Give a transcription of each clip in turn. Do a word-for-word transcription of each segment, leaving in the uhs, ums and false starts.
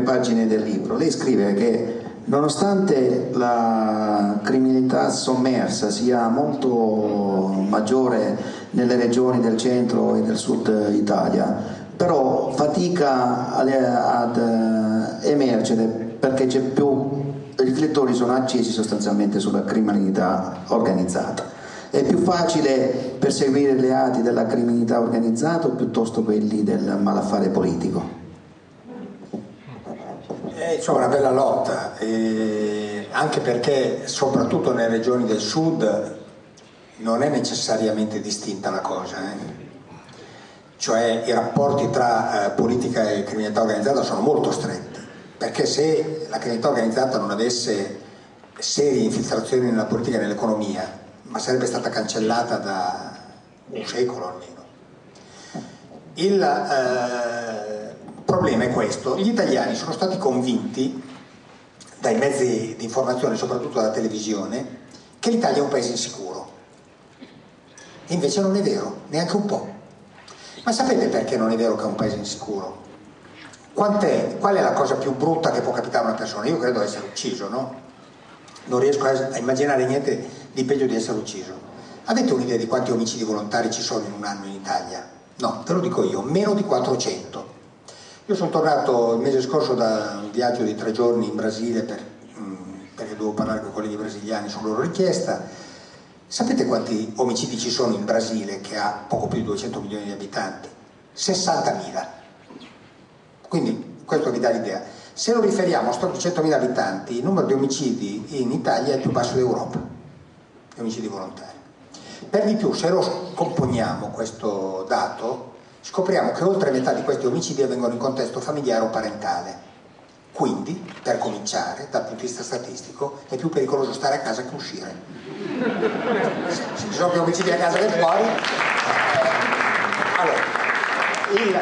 pagine del libro lei scrive che nonostante la criminalità sommersa sia molto maggiore nelle regioni del centro e del sud Italia, però fatica ad emergere perché c'è più, i riflettori sono accesi sostanzialmente sulla criminalità organizzata. È più facile perseguire i reati della criminalità organizzata o piuttosto quelli del malaffare politico? Eh, c'è una bella lotta, eh, anche perché soprattutto nelle regioni del sud non è necessariamente distinta la cosa, eh. Cioè i rapporti tra eh, politica e criminalità organizzata sono molto stretti, perché se la criminalità organizzata non avesse serie infiltrazioni nella politica e nell'economia, ma sarebbe stata cancellata da un secolo almeno. Il eh, problema è questo: gli italiani sono stati convinti dai mezzi di informazione, soprattutto dalla televisione, che l'Italia è un paese insicuro. E invece non è vero, neanche un po'. Ma sapete perché non è vero che è un paese insicuro? Quant'è, qual è la cosa più brutta che può capitare a una persona? Io credo essere ucciso, no? Non riesco a immaginare niente di peggio di essere ucciso. Avete un'idea di quanti omicidi volontari ci sono in un anno in Italia? No, te lo dico io, meno di quattrocento. Io sono tornato il mese scorso da un viaggio di tre giorni in Brasile per, perché dovevo parlare con i colleghi brasiliani su loro richiesta. Sapete quanti omicidi ci sono in Brasile, che ha poco più di duecento milioni di abitanti? sessantamila. Quindi questo vi dà l'idea. Se lo riferiamo a sto duecentomila abitanti, il numero di omicidi in Italia è il più basso d'Europa, gli omicidi volontari. Per di più, se lo scomponiamo questo dato, scopriamo che oltre metà di questi omicidi avvengono in contesto familiare o parentale. Quindi, per cominciare, dal punto di vista statistico, è più pericoloso stare a casa che uscire. Se ci sono più omicidi a casa che fuori. Allora, il...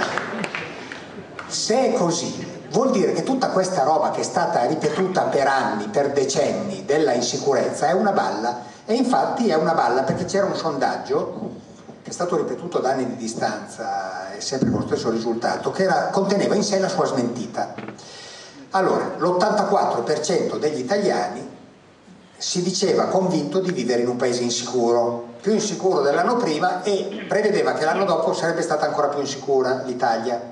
se è così, vuol dire che tutta questa roba che è stata ripetuta per anni, per decenni, della insicurezza, è una balla. E infatti è una balla perché c'era un sondaggio che è stato ripetuto da anni di distanza e sempre con lo stesso risultato, che era, conteneva in sé la sua smentita. Allora, l'ottantaquattro per cento degli italiani si diceva convinto di vivere in un paese insicuro, più insicuro dell'anno prima, e prevedeva che l'anno dopo sarebbe stata ancora più insicura l'Italia.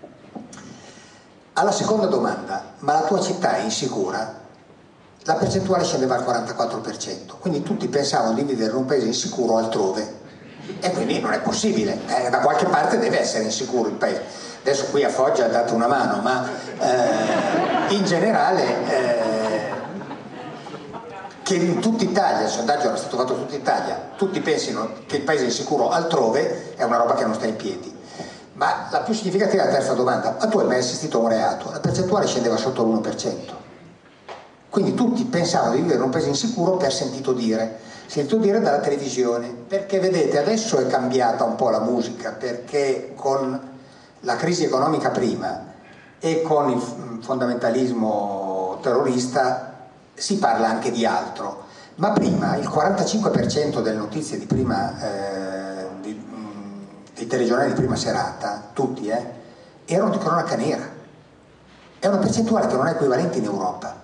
Alla seconda domanda, ma la tua città è insicura? La percentuale scendeva al quarantaquattro per cento, quindi tutti pensavano di vivere in un paese insicuro altrove, e quindi non è possibile, eh, da qualche parte deve essere insicuro il paese. Adesso qui a Foggia date una mano, ma eh, in generale eh, che in tutta Italia, il sondaggio era stato fatto in tutta Italia, tutti pensino che il paese è insicuro altrove, è una roba che non sta in piedi. Ma la più significativa è la terza domanda: ma tu hai mai assistito a un reato? La percentuale scendeva sotto l'uno per cento. Quindi tutti pensavano di vivere in un paese insicuro per sentito dire, sentito dire dalla televisione, perché vedete adesso è cambiata un po' la musica, perché con la crisi economica prima e con il fondamentalismo terrorista si parla anche di altro, ma prima il quarantacinque per cento delle notizie di prima eh, di, dei telegiornali di prima serata, tutti eh, erano di cronaca nera. È una percentuale che non è equivalente in Europa.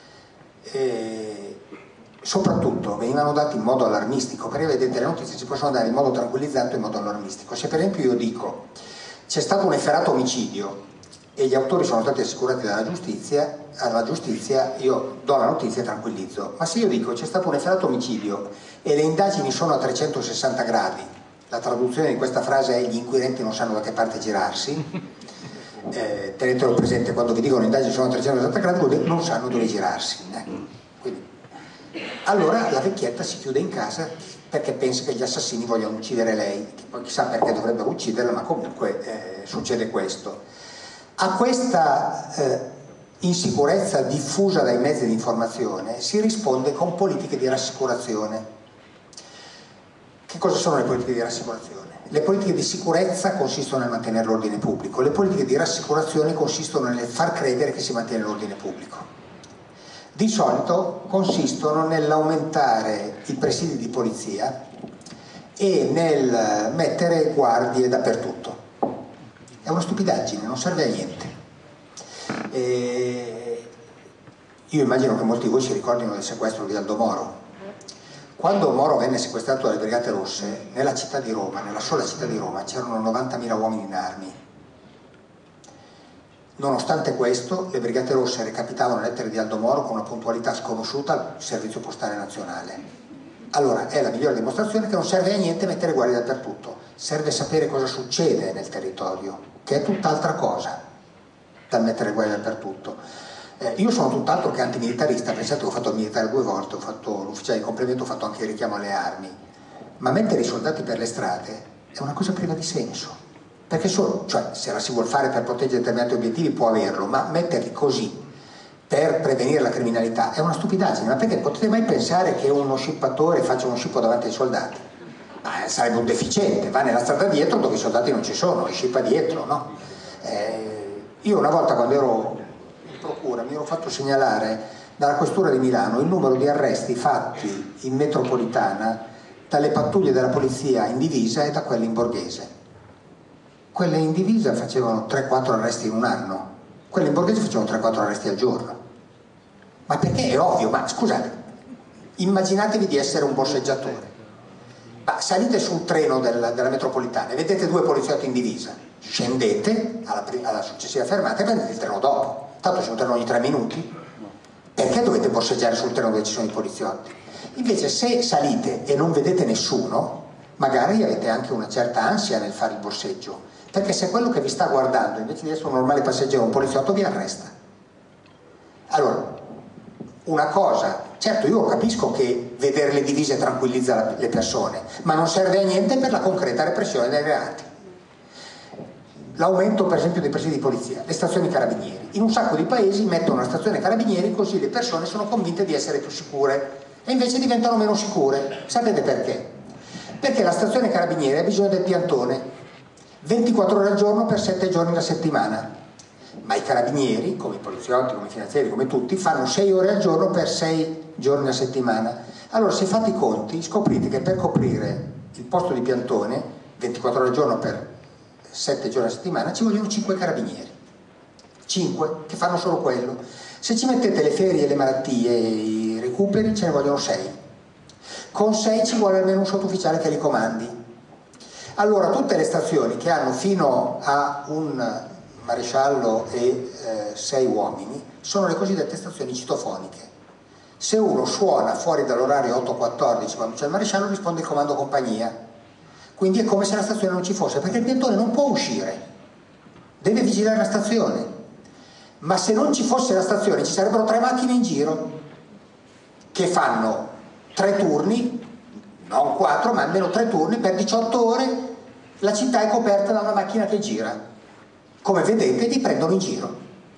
E soprattutto venivano dati in modo allarmistico, perché vedete le notizie si possono dare in modo tranquillizzante e in modo allarmistico. Se per esempio io dico c'è stato un efferato omicidio e gli autori sono stati assicurati dalla giustizia, alla giustizia, io do la notizia e tranquillizzo. Ma se io dico c'è stato un efferato omicidio e le indagini sono a trecentosessanta gradi, la traduzione di questa frase è: gli inquirenti non sanno da che parte girarsi, eh, tenetelo presente quando vi dicono le indagini sono a trecentosessanta gradi, vuol dire non sanno dove girarsi. Eh. Quindi, allora la vecchietta si chiude in casa perché pensa che gli assassini vogliono uccidere lei, poi chissà perché dovrebbero ucciderla, ma comunque eh, succede questo. A questa eh, insicurezza diffusa dai mezzi di informazione si risponde con politiche di rassicurazione. Che cosa sono le politiche di rassicurazione? Le politiche di sicurezza consistono nel mantenere l'ordine pubblico, le politiche di rassicurazione consistono nel far credere che si mantiene l'ordine pubblico. Di solito consistono nell'aumentare i presidi di polizia e nel mettere guardie dappertutto. È una stupidaggine, non serve a niente. E io immagino che molti di voi si ricordino del sequestro di Aldo Moro. Quando Moro venne sequestrato dalle Brigate Rosse, nella città di Roma, nella sola città di Roma, c'erano novantamila uomini in armi. Nonostante questo, le Brigate Rosse recapitavano le lettere di Aldo Moro con una puntualità sconosciuta al Servizio Postale Nazionale. Allora, è la migliore dimostrazione che non serve a niente mettere guardie dappertutto, serve sapere cosa succede nel territorio, che è tutt'altra cosa dal mettere guardie dappertutto. Eh, io sono tutt'altro che antimilitarista, pensate che ho fatto il militare due volte, ho fatto l'ufficiale di complemento, ho fatto anche il richiamo alle armi, ma mettere i soldati per le strade è una cosa priva di senso, perché solo, cioè, se la si vuol fare per proteggere determinati obiettivi può averlo, ma metterli così per prevenire la criminalità è una stupidaggine. Ma perché potete mai pensare che uno scippatore faccia uno scippo davanti ai soldati? Ma sarebbe un deficiente, va nella strada dietro dove i soldati non ci sono, e scippa dietro, no? Eh, io una volta, quando ero in procura, mi ero fatto segnalare dalla questura di Milano il numero di arresti fatti in metropolitana dalle pattuglie della polizia in divisa e da quelle in borghese. Quelle in divisa facevano tre quattro arresti in un anno, quelle in borghese facevano tre quattro arresti al giorno. Ma perché? È ovvio, ma scusate, immaginatevi di essere un borseggiatore, ma salite sul treno del, della metropolitana e vedete due poliziotti in divisa, scendete alla, alla successiva fermata e prendete il treno dopo, tanto c'è un treno ogni tre minuti, perché dovete borseggiare sul treno dove ci sono i poliziotti? Invece se salite e non vedete nessuno, magari avete anche una certa ansia nel fare il borseggio, perché se quello che vi sta guardando, invece di essere un normale passeggero, un poliziotto, vi arresta. Allora, una cosa, certo io capisco che vedere le divise tranquillizza le persone, ma non serve a niente per la concreta repressione dei reati. L'aumento per esempio dei presidi di polizia, le stazioni carabinieri. In un sacco di paesi mettono una stazione carabinieri così le persone sono convinte di essere più sicure e invece diventano meno sicure. Sapete perché? Perché la stazione carabinieri ha bisogno del piantone ventiquattro ore al giorno per sette giorni la settimana. Ma i carabinieri, come i poliziotti, come i finanzieri, come tutti, fanno sei ore al giorno per sei giorni a settimana. Allora, se fate i conti, scoprite che per coprire il posto di piantone, ventiquattro ore al giorno per sette giorni a settimana, ci vogliono cinque carabinieri. cinque, che fanno solo quello. Se ci mettete le ferie, le malattie e i recuperi, ce ne vogliono sei. Con sei ci vuole almeno un sottufficiale che li comandi. Allora, tutte le stazioni che hanno fino a un maresciallo e eh, sei uomini sono le cosiddette stazioni citofoniche. Se uno suona fuori dall'orario otto quattordici quando c'è il maresciallo, risponde il comando compagnia, quindi è come se la stazione non ci fosse, perché il piantone non può uscire, deve vigilare la stazione. Ma se non ci fosse la stazione ci sarebbero tre macchine in giro che fanno tre turni, non quattro ma almeno tre turni per diciotto ore. La città è coperta da una macchina che gira. Come vedete, li prendono in giro.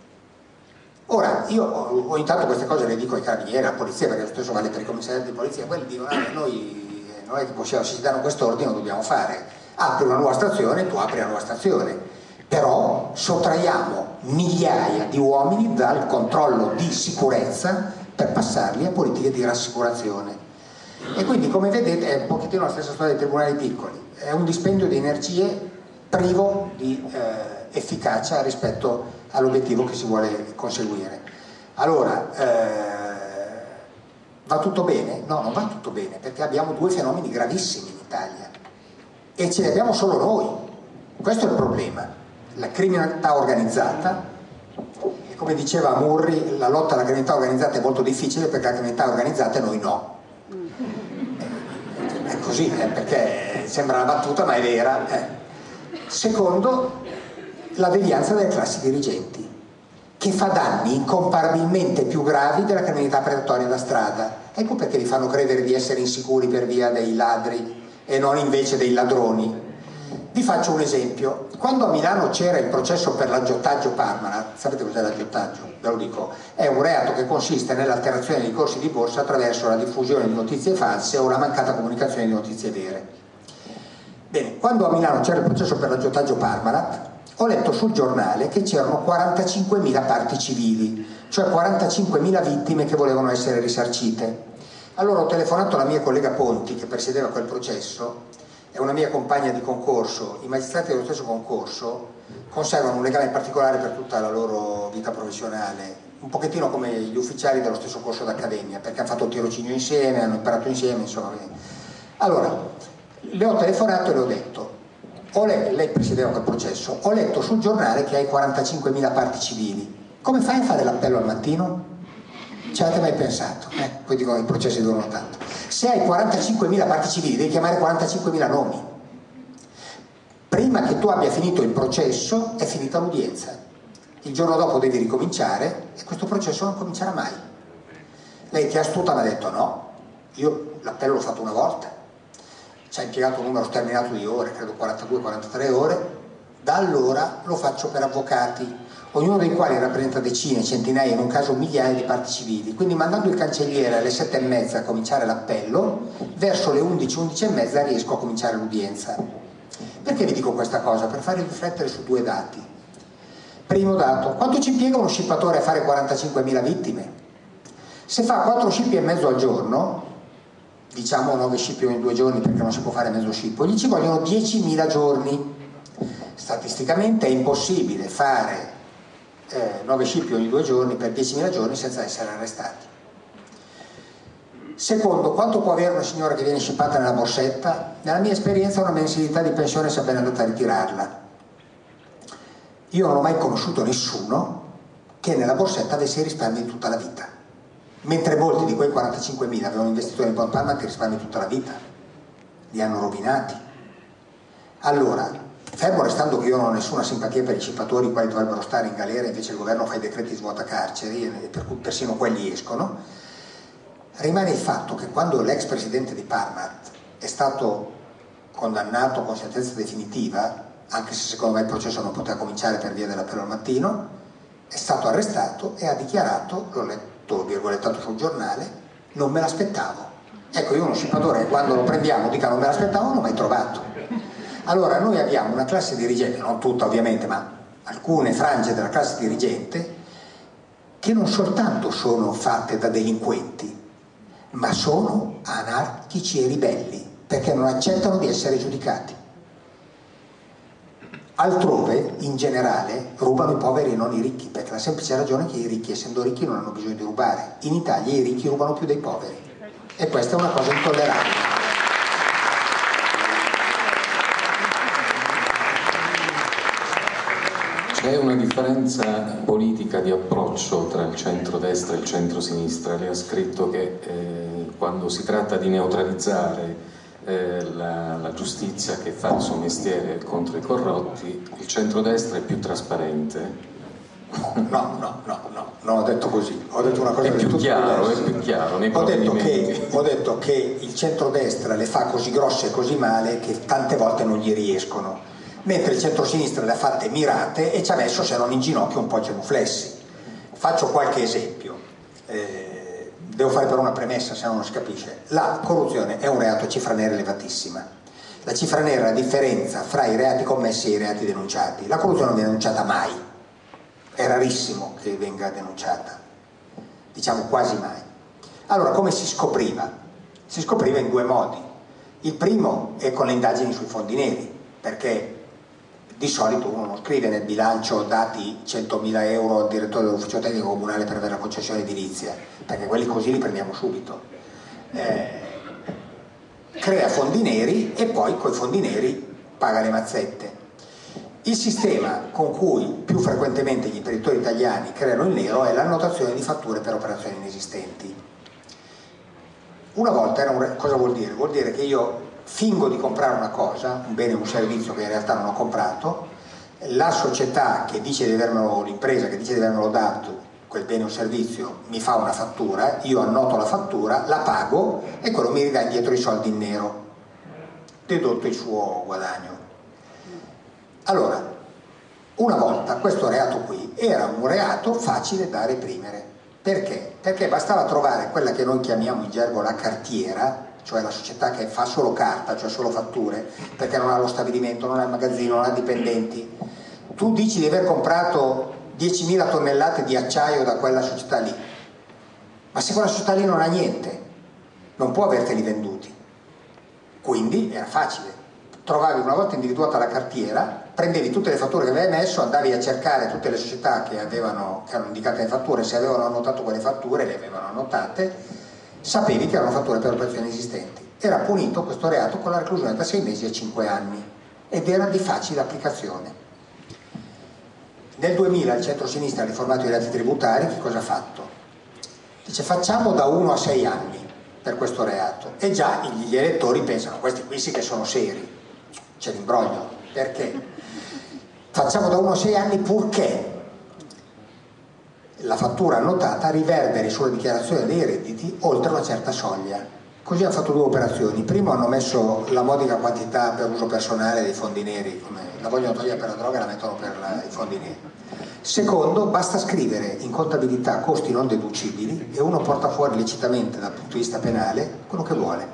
Ora, io ogni tanto queste cose le dico ai carabinieri, alla polizia, perché lo stesso vale per i commissari di polizia, quelli dicono, ah, noi non è che possiamo, se ci danno quest'ordine lo dobbiamo fare. Apri una nuova stazione, tu apri una nuova stazione. Però sottraiamo migliaia di uomini dal controllo di sicurezza per passarli a politiche di rassicurazione. E quindi, come vedete, è un pochettino la stessa storia dei tribunali piccoli. È un dispendio di energie privo di eh, efficacia rispetto all'obiettivo che si vuole conseguire. Allora, eh, va tutto bene? No, non va tutto bene, perché abbiamo due fenomeni gravissimi in Italia e ce li abbiamo solo noi. Questo è il problema. La criminalità organizzata, e come diceva Murri, la lotta alla criminalità organizzata è molto difficile perché la criminalità organizzata noi no. È così, eh, perché sembra una battuta ma è vera. Eh. Secondo, la devianza delle classi dirigenti, che fa danni incomparabilmente più gravi della criminalità predatoria da strada. Ecco perché vi fanno credere di essere insicuri per via dei ladri e non invece dei ladroni. Vi faccio un esempio. Quando a Milano c'era il processo per l'aggiottaggio Parmalat, sapete cos'è l'aggiottaggio? Ve lo dico. È un reato che consiste nell'alterazione dei corsi di borsa attraverso la diffusione di notizie false o la mancata comunicazione di notizie vere. Bene, quando a Milano c'era il processo per l'aggiottaggio Parmalat, ho letto sul giornale che c'erano quarantacinquemila parti civili, cioè quarantacinquemila vittime che volevano essere risarcite. Allora ho telefonato alla mia collega Ponti, che presiedeva quel processo, è una mia compagna di concorso, i magistrati dello stesso concorso conservano un legame particolare per tutta la loro vita professionale, un pochettino come gli ufficiali dello stesso corso d'accademia, perché hanno fatto il tirocinio insieme, hanno imparato insieme, insomma. Allora, le ho telefonato e le ho detto, ho letto, lei presiedeva quel processo, ho letto sul giornale che hai quarantacinquemila parti civili, come fai a fare l'appello al mattino? Ci avete mai pensato? Eh, poi dicono che i processi durano tanto. Se hai quarantacinquemila parti civili devi chiamare quarantacinquemila nomi. Prima che tu abbia finito il processo è finita l'udienza. Il giorno dopo devi ricominciare e questo processo non comincerà mai. Lei che è astuta mi ha detto no, io l'appello l'ho fatto una volta, ci ha impiegato un numero sterminato di ore, credo quarantadue quarantatré ore, da allora lo faccio per avvocati, ognuno dei quali rappresenta decine, centinaia, in un caso migliaia di parti civili, quindi mandando il cancelliere alle sette e mezza a cominciare l'appello, verso le undici, undici e mezza riesco a cominciare l'udienza. Perché vi dico questa cosa? Per farvi riflettere su due dati. Primo dato, quanto ci impiega uno scippatore a fare quarantacinquemila vittime? Se fa quattro scippi e mezzo al giorno, diciamo nove scippi ogni due giorni perché non si può fare mezzo scippo, gli ci vogliono diecimila giorni. Statisticamente è impossibile fare eh, nove scippi ogni due giorni per diecimila giorni senza essere arrestati. Secondo, quanto può avere una signora che viene scippata nella borsetta? Nella mia esperienza una mensilità di pensione se ben andata a ritirarla. Io non ho mai conosciuto nessuno che nella borsetta avesse i risparmi di tutta la vita, mentre molti di quei quarantacinquemila avevano investito nel Bond Palma che risparmi tutta la vita, li hanno rovinati. Allora, fermo restando che io non ho nessuna simpatia per i scippatori, i quali dovrebbero stare in galera, invece il governo fa i decreti svuota carceri, e per cui persino quelli escono, rimane il fatto che quando l'ex presidente di Parmalat è stato condannato con sentenza definitiva, anche se secondo me il processo non poteva cominciare per via dell'appello al mattino, è stato arrestato e ha dichiarato, l'ho letto virgolettato sul giornale, non me l'aspettavo. Ecco, io uno scippatore che quando lo prendiamo dica non me l'aspettavo, non l'ho mai trovato. Allora noi abbiamo una classe dirigente, non tutta ovviamente, ma alcune frange della classe dirigente che non soltanto sono fatte da delinquenti, ma sono anarchici e ribelli, perché non accettano di essere giudicati. Altrove, in generale, rubano i poveri e non i ricchi, perché la semplice ragione è che i ricchi, essendo ricchi, non hanno bisogno di rubare. In Italia i ricchi rubano più dei poveri, e questa è una cosa intollerabile. C'è una differenza politica di approccio tra il centro-destra e il centro-sinistra. Lei ha scritto che eh, quando si tratta di neutralizzare eh, la, la giustizia che fa il suo mestiere contro i corrotti, il centro-destra è più trasparente. No, no, no, no, non ho detto così, ho detto una cosa è del più tutto chiaro, diversa. È più chiaro nei ho detto, che, provvedimenti. ho detto che il centro-destra le fa così grosse e così male che tante volte non gli riescono, mentre il centro-sinistra le ha fatte mirate e ci ha messo, se non in ginocchio, un po' genuflessi. Faccio qualche esempio, eh, devo fare però una premessa, se no non si capisce. La corruzione è un reato a cifra nera elevatissima. La cifra nera è la differenza fra i reati commessi e i reati denunciati. La corruzione non viene denunciata mai, è rarissimo che venga denunciata, diciamo quasi mai. Allora, come si scopriva? Si scopriva in due modi. Il primo è con le indagini sui fondi neri, perché di solito uno non scrive nel bilancio dati centomila euro al direttore dell'ufficio tecnico comunale per avere la concessione edilizia, perché quelli così li prendiamo subito. Eh, crea fondi neri e poi coi fondi neri paga le mazzette. Il sistema con cui più frequentemente gli imprenditori italiani creano il nero è l'annotazione di fatture per operazioni inesistenti. Una volta era un, cosa vuol dire? Vuol dire che io fingo di comprare una cosa, un bene o un servizio che in realtà non ho comprato, la società che dice di avermelo, l'impresa che dice di avermelo dato quel bene o servizio mi fa una fattura, io annoto la fattura, la pago e quello mi ridà indietro i soldi in nero, dedotto il suo guadagno. Allora, una volta questo reato qui era un reato facile da reprimere. Perché? Perché bastava trovare quella che noi chiamiamo in gergo la cartiera, cioè la società che fa solo carta, cioè solo fatture, perché non ha lo stabilimento, non ha il magazzino, non ha dipendenti. Tu dici di aver comprato diecimila tonnellate di acciaio da quella società lì, ma se quella società lì non ha niente, non può averteli venduti. Quindi era facile, trovavi, una volta individuata la cartiera, prendevi tutte le fatture che avevi emesso, andavi a cercare tutte le società che avevano, che erano indicate le fatture, se avevano annotato quelle fatture, le avevano annotate, sapevi che erano fatture per operazioni esistenti. Era punito questo reato con la reclusione da sei mesi a cinque anni ed era di facile applicazione. Nel duemila il centro-sinistra ha riformato i reati tributari, che cosa ha fatto? Dice facciamo da uno a sei anni per questo reato e già gli elettori pensano questi qui sì che sono seri, c'è l'imbroglio, perché? Facciamo da uno a sei anni purché la fattura annotata riverberi sulla dichiarazione dei redditi oltre una certa soglia. Così hanno fatto due operazioni. Primo hanno messo la modica quantità per uso personale dei fondi neri, come la vogliono togliere per la droga e la mettono per la, i fondi neri. Secondo, basta scrivere in contabilità costi non deducibili e uno porta fuori lecitamente dal punto di vista penale quello che vuole.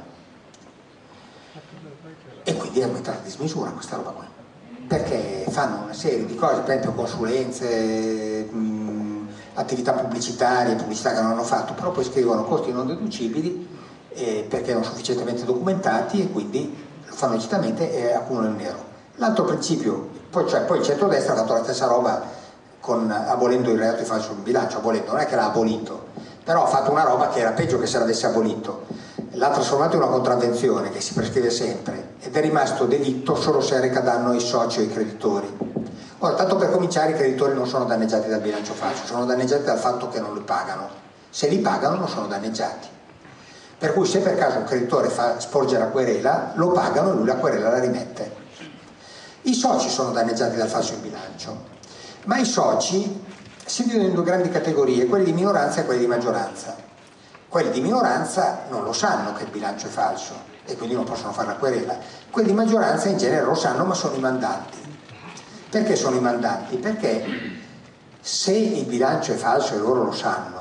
E quindi è aumentata a dismisura questa roba qua. Perché fanno una serie di cose, per esempio consulenze, mh, attività pubblicitarie, pubblicità che non hanno fatto, però poi scrivono costi non deducibili eh, perché non sufficientemente documentati e quindi lo fanno lecitamente e accumulano il nero. L'altro principio, poi, cioè, poi il centrodestra ha fatto la stessa roba con, abolendo il reato di falso in bilancio, abolendo, non è che l'ha abolito, però ha fatto una roba che era peggio che se l'avesse abolito, l'ha trasformato in una contravvenzione che si prescrive sempre ed è rimasto delitto solo se reca danno ai soci o ai creditori. Ora, tanto per cominciare, i creditori non sono danneggiati dal bilancio falso, sono danneggiati dal fatto che non li pagano, se li pagano non sono danneggiati, per cui se per caso un creditore fa, sporge la querela, lo pagano e lui la querela la rimette. I soci sono danneggiati dal falso in bilancio, ma i soci si dividono in due grandi categorie, quelli di minoranza e quelli di maggioranza. Quelli di minoranza non lo sanno che il bilancio è falso e quindi non possono fare la querela. Quelli di maggioranza in genere lo sanno, ma sono i mandanti. Perché sono i mandanti? Perché se il bilancio è falso e loro lo sanno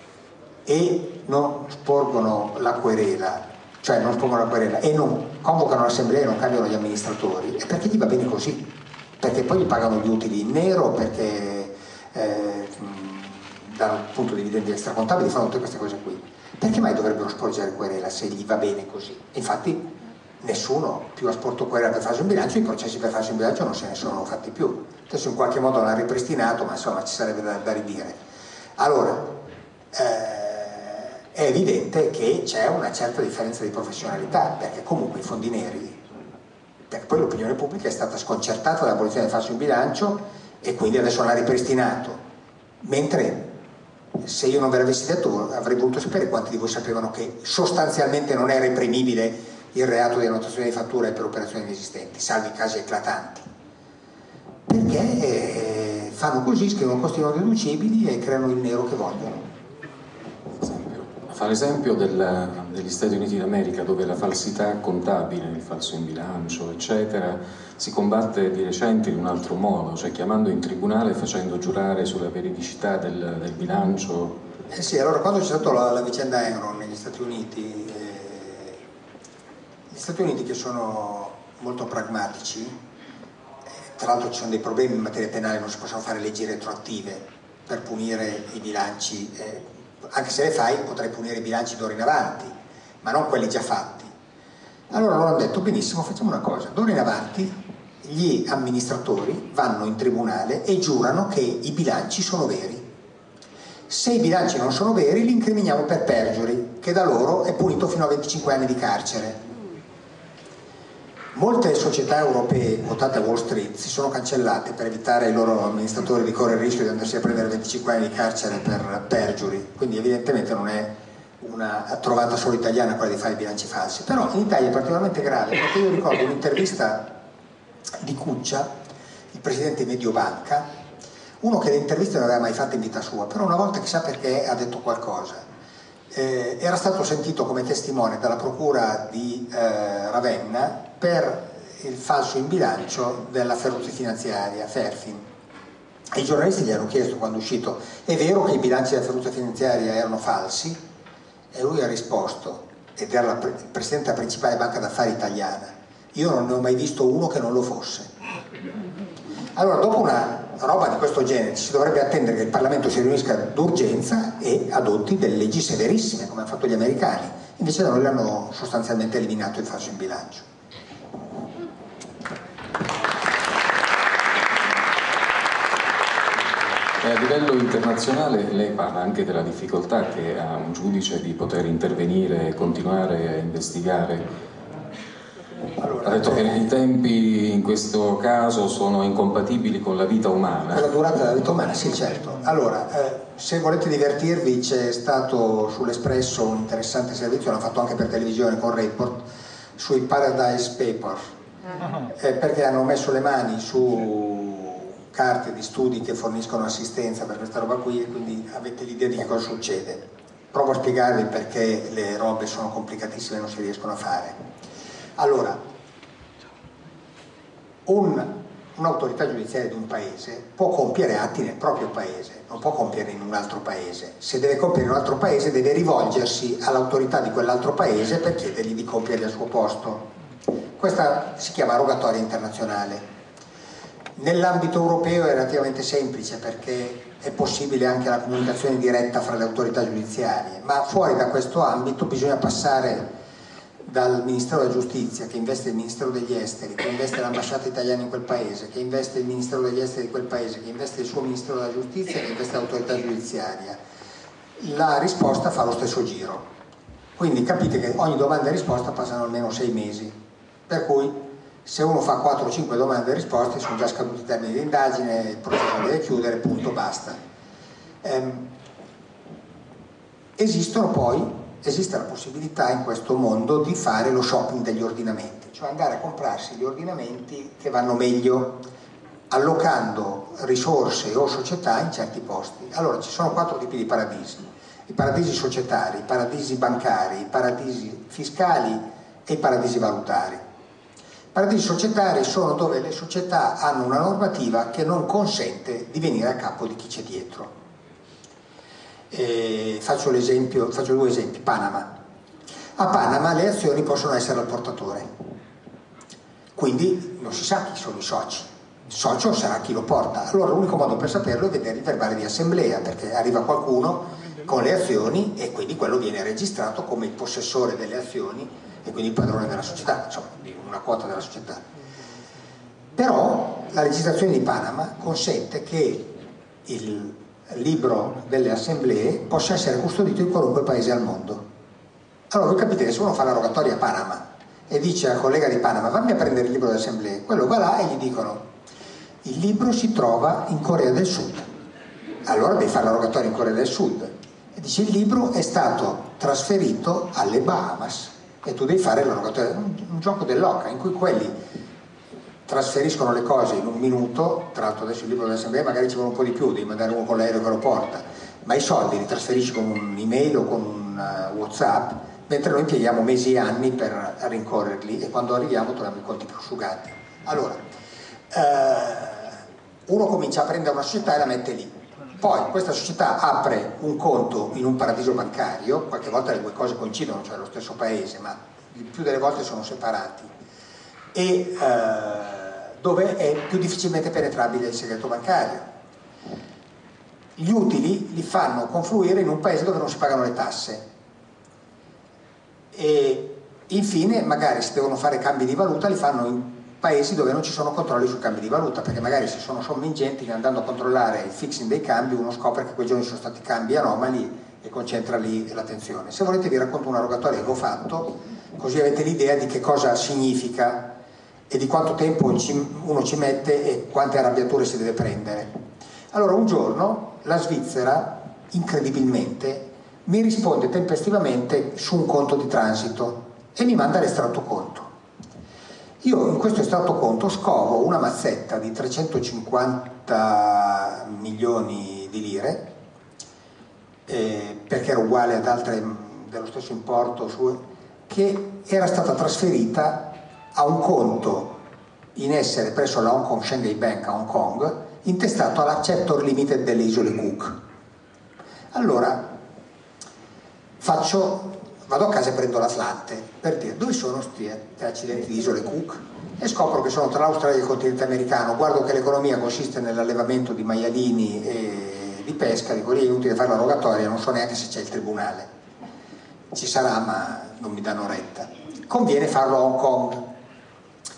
e non sporgono la querela, cioè non sporgono la querela e non convocano l'assemblea e non cambiano gli amministratori, è perché gli va bene così, perché poi gli pagano gli utili in nero, perché eh, dal punto di dividendi extracontabili fanno tutte queste cose qui. Perché mai dovrebbero sporgere querela se gli va bene così? Infatti nessuno più ha sporto querela per falso in bilancio, i processi per falso in bilancio non se ne sono fatti più. Adesso in qualche modo l'hanno ripristinato, ma insomma ci sarebbe da, da ridire. Allora, eh, è evidente che c'è una certa differenza di professionalità, perché comunque i fondi neri, perché poi l'opinione pubblica è stata sconcertata dall'abolizione del falso in bilancio e quindi adesso l'ha ripristinato, mentre se io non ve l'avessi detto avrei voluto sapere quanti di voi sapevano che sostanzialmente non è reprimibile il reato di annotazione di fatture per operazioni inesistenti, salvi casi eclatanti, perché eh, fanno così, scrivono costi non deducibili e creano il nero che vogliono. Fa l'esempio del, degli Stati Uniti d'America, dove la falsità contabile, il falso in bilancio, eccetera, si combatte di recente in un altro modo, cioè chiamando in tribunale e facendo giurare sulla veridicità del, del bilancio. Eh sì, allora quando c'è stata la, la vicenda Enron negli Stati Uniti, eh, gli Stati Uniti che sono molto pragmatici, eh, tra l'altro ci sono dei problemi in materia penale, non si possono fare leggi retroattive per punire i bilanci, eh, anche se le fai potrai punire i bilanci d'ora in avanti, ma non quelli già fatti. Allora loro hanno detto benissimo, facciamo una cosa, d'ora in avanti gli amministratori vanno in tribunale e giurano che i bilanci sono veri. Se i bilanci non sono veri li incriminiamo per perjury, che da loro è punito fino a venticinque anni di carcere. Molte società europee quotate a Wall Street si sono cancellate per evitare ai loro amministratori di correre il rischio di andarsi a prendere venticinque anni di carcere per perjury, quindi evidentemente non è una trovata solo italiana quella di fare i bilanci falsi, però in Italia è particolarmente grave, perché io ricordo un'intervista di Cuccia, il presidente di Mediobanca, uno che le interviste non aveva mai fatte in vita sua, però una volta chissà perché ha detto qualcosa. Eh, era stato sentito come testimone dalla procura di eh, Ravenna per il falso in bilancio della Ferruzzi Finanziaria, Ferfin. E i giornalisti gli hanno chiesto quando è uscito: è vero che i bilanci della Ferruzzi Finanziaria erano falsi? E lui ha risposto, ed era la pre- il presidente della principale banca d'affari italiana: io non ne ho mai visto uno che non lo fosse. Allora, dopo una roba di questo genere ci si dovrebbe attendere che il Parlamento si riunisca d'urgenza e adotti delle leggi severissime, come hanno fatto gli americani. Invece da noi l'hanno sostanzialmente eliminato il falso in bilancio. livello internazionale lei parla anche della difficoltà che ha un giudice di poter intervenire e continuare a investigare. Allora, ha detto eh, che i tempi in questo caso sono incompatibili con la vita umana. Con la durata della vita umana, sì, certo. Allora, eh, se volete divertirvi, c'è stato sull'Espresso un interessante servizio, l'hanno fatto anche per televisione con Report, sui Paradise Papers, eh, perché hanno messo le mani su carte di studi che forniscono assistenza per questa roba qui, e quindi avete l'idea di che cosa succede. Provo a spiegarvi perché le robe sono complicatissime e non si riescono a fare. Allora, un, un'autorità giudiziaria di un paese può compiere atti nel proprio paese, non può compiere in un altro paese. Se deve compiere in un altro paese deve rivolgersi all'autorità di quell'altro paese per chiedergli di compierli al suo posto. Questa si chiama rogatoria internazionale. Nell'ambito europeo è relativamente semplice perché è possibile anche la comunicazione diretta fra le autorità giudiziarie, ma fuori da questo ambito bisogna passare dal Ministero della Giustizia, che investe il Ministero degli Esteri, che investe l'ambasciata italiana in quel paese, che investe il Ministero degli Esteri di quel paese, che investe il suo Ministero della Giustizia, che investe l'autorità giudiziaria. La risposta fa lo stesso giro. Quindi capite che ogni domanda e risposta passano almeno sei mesi. Per cui se uno fa quattro o cinque domande e risposte sono già scaduti i termini di indagine, il processo deve chiudere, punto, basta. Ehm, esistono poi Esiste la possibilità in questo mondo di fare lo shopping degli ordinamenti, cioè andare a comprarsi gli ordinamenti che vanno meglio, allocando risorse o società in certi posti. Allora ci sono quattro tipi di paradisi: i paradisi societari, i paradisi bancari, i paradisi fiscali e i paradisi valutari. I paradisi societari sono dove le società hanno una normativa che non consente di venire a capo di chi c'è dietro. Eh, faccio, l'esempio, faccio due esempi. Panama. A Panama le azioni possono essere al portatore, quindi non si sa chi sono i soci. Il socio sarà chi lo porta. Allora l'unico modo per saperlo è vedere il verbale di assemblea, perché arriva qualcuno con le azioni e quindi quello viene registrato come il possessore delle azioni e quindi il padrone della società, insomma di una quota della società. Però la legislazione di Panama consente che il libro delle assemblee possa essere custodito in qualunque paese al mondo. Allora voi capite che se uno fa la rogatoria a Panama e dice al collega di Panama fammi a prendere il libro delle assemblee, quello va là e gli dicono il libro si trova in Corea del Sud. Allora devi fare la rogatoria in Corea del Sud e dice il libro è stato trasferito alle Bahamas e tu devi fare la rogatoria. Un, un gioco dell'oca in cui quelli trasferiscono le cose in un minuto. Tra l'altro adesso il libro dell'assemblea magari ci vuole un po' di più, devi mandare uno con l'aereo che lo porta, ma i soldi li trasferisci con un'email o con un uh, WhatsApp, mentre noi impieghiamo mesi e anni per rincorrerli e quando arriviamo troviamo i conti prosciugati. Allora eh, uno comincia a prendere una società e la mette lì, poi questa società apre un conto in un paradiso bancario, qualche volta le due cose coincidono, cioè lo stesso paese, ma il più delle volte sono separati, e eh, dove è più difficilmente penetrabile il segreto bancario. Gli utili li fanno confluire in un paese dove non si pagano le tasse e infine magari se devono fare cambi di valuta li fanno in paesi dove non ci sono controlli sui cambi di valuta, perché magari se sono somme ingenti andando a controllare il fixing dei cambi uno scopre che quei giorni sono stati cambi anomali e concentra lì l'attenzione. Se volete vi racconto una rogatoria che ho fatto così avete l'idea di che cosa significa e di quanto tempo ci, uno ci mette e quante arrabbiature si deve prendere. Allora un giorno la Svizzera incredibilmente mi risponde tempestivamente su un conto di transito e mi manda l'estratto conto. Io in questo estratto conto scovo una mazzetta di trecentocinquanta milioni di lire eh, perché era uguale ad altre dello stesso importo su, che era stata trasferita a un conto in essere presso la Hong Kong Shanghai Bank a Hong Kong intestato alla Chapter Limited delle isole Cook. Allora faccio, vado a casa e prendo l'Atlante per dire dove sono questi accidenti di isole Cook e scopro che sono tra l'Australia e il continente americano. Guardo che l'economia consiste nell'allevamento di maialini e di pesca, dico lì è utile fare la rogatoria, non so neanche se c'è il tribunale, ci sarà ma non mi danno retta, conviene farlo a Hong Kong.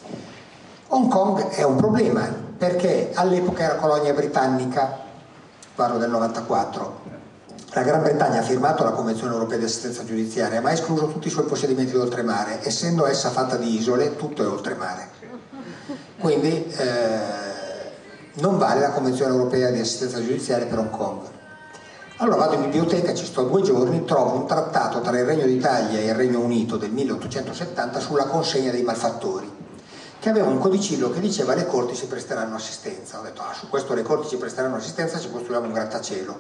Hong Kong è un problema perché all'epoca era colonia britannica parlo del novantaquattro, la Gran Bretagna ha firmato la Convenzione Europea di Assistenza Giudiziaria, ma ha escluso tutti i suoi possedimenti d'oltremare, essendo essa fatta di isole, tutto è oltremare. Quindi eh, non vale la Convenzione Europea di Assistenza Giudiziaria per Hong Kong. Allora vado in biblioteca, ci sto due giorni, trovo un trattato tra il Regno d'Italia e il Regno Unito del milleottocentosettanta sulla consegna dei malfattori, che aveva un codicillo che diceva le corti si presteranno assistenza. Ho detto, ah, su questo le corti ci presteranno assistenza, ci costruiamo un grattacielo.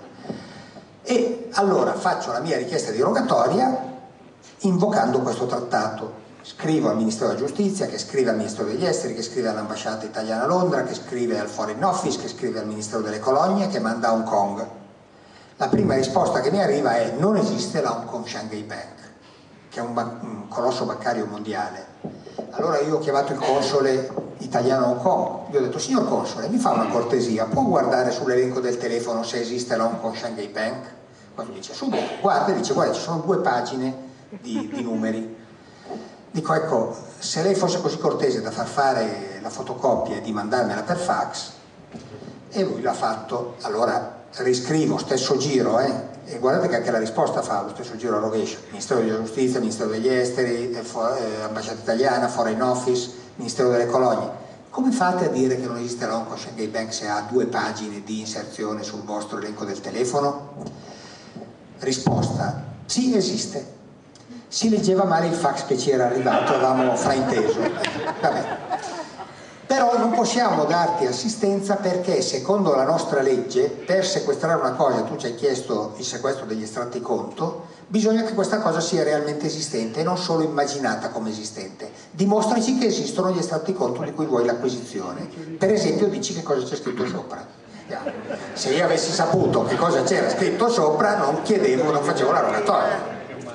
E allora faccio la mia richiesta di rogatoria invocando questo trattato. Scrivo al Ministero della Giustizia, che scrive al Ministero degli Esteri, che scrive all'ambasciata italiana a Londra, che scrive al Foreign Office, che scrive al Ministero delle Colonie, che manda a Hong Kong. La prima risposta che mi arriva è: non esiste la Hong Kong Shanghai Bank, che è un, un colosso bancario mondiale. Allora io ho chiamato il console italiano a Hong Kong, gli ho detto: signor console, mi fa una cortesia, può guardare sull'elenco del telefono se esiste la Hong Kong Shanghai Bank? Quando dice subito, guarda, dice guarda, ci sono due pagine di, di numeri. Dico, ecco, se lei fosse così cortese da far fare la fotocopia e di mandarmela per fax, e lui l'ha fatto. Allora riscrivo, stesso giro, eh, e guardate che anche la risposta fa lo stesso giro a rovescio: Ministero della Giustizia, Ministero degli Esteri, eh, eh, Ambasciata Italiana, Foreign Office, Ministero delle Colonie. Come fate a dire che non esiste la Hong Kong Shanghai Bank se ha due pagine di inserzione sul vostro elenco del telefono? Risposta: sì, esiste. Si leggeva male il fax che ci era arrivato, avevamo frainteso. Vabbè. Però non possiamo darti assistenza perché secondo la nostra legge per sequestrare una cosa, tu ci hai chiesto il sequestro degli estratti conto, bisogna che questa cosa sia realmente esistente e non solo immaginata come esistente. Dimostraci che esistono gli estratti conto di cui vuoi l'acquisizione. Per esempio dici che cosa c'è scritto sopra. Se io avessi saputo che cosa c'era scritto sopra non chiedevo, non facevo la rogatoria.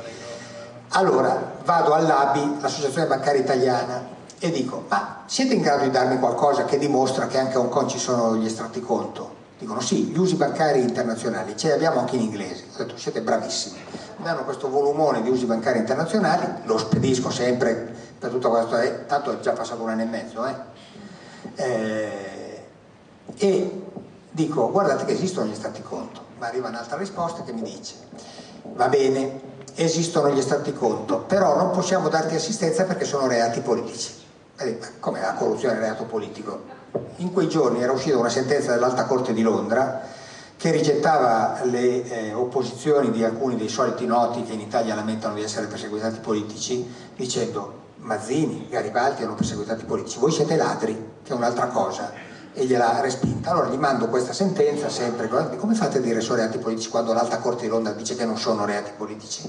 Allora vado all'A B I, l'Associazione Bancaria Italiana, e dico: ma siete in grado di darmi qualcosa che dimostra che anche a Hong Kong ci sono gli estratti conto? Dicono sì, gli usi bancari internazionali, ce li abbiamo anche in inglese. Ho detto: siete bravissimi. Mi danno questo volumone di usi bancari internazionali, lo spedisco sempre per tutto questo, eh, tanto è già passato un anno e mezzo, eh. Eh, e dico: guardate che esistono gli estratti conto. Ma arriva un'altra risposta che mi dice: va bene, esistono gli estratti conto, però non possiamo darti assistenza perché sono reati politici. Come la corruzione è reato politico? In quei giorni era uscita una sentenza dell'Alta Corte di Londra che rigettava le eh, opposizioni di alcuni dei soliti noti che in Italia lamentano di essere perseguitati politici, dicendo: Mazzini, Garibaldi erano perseguitati politici, voi siete ladri, che è un'altra cosa, e gliela respinta. Allora gli mando questa sentenza sempre: come fate a dire sono reati politici quando l'Alta Corte di Londra dice che non sono reati politici?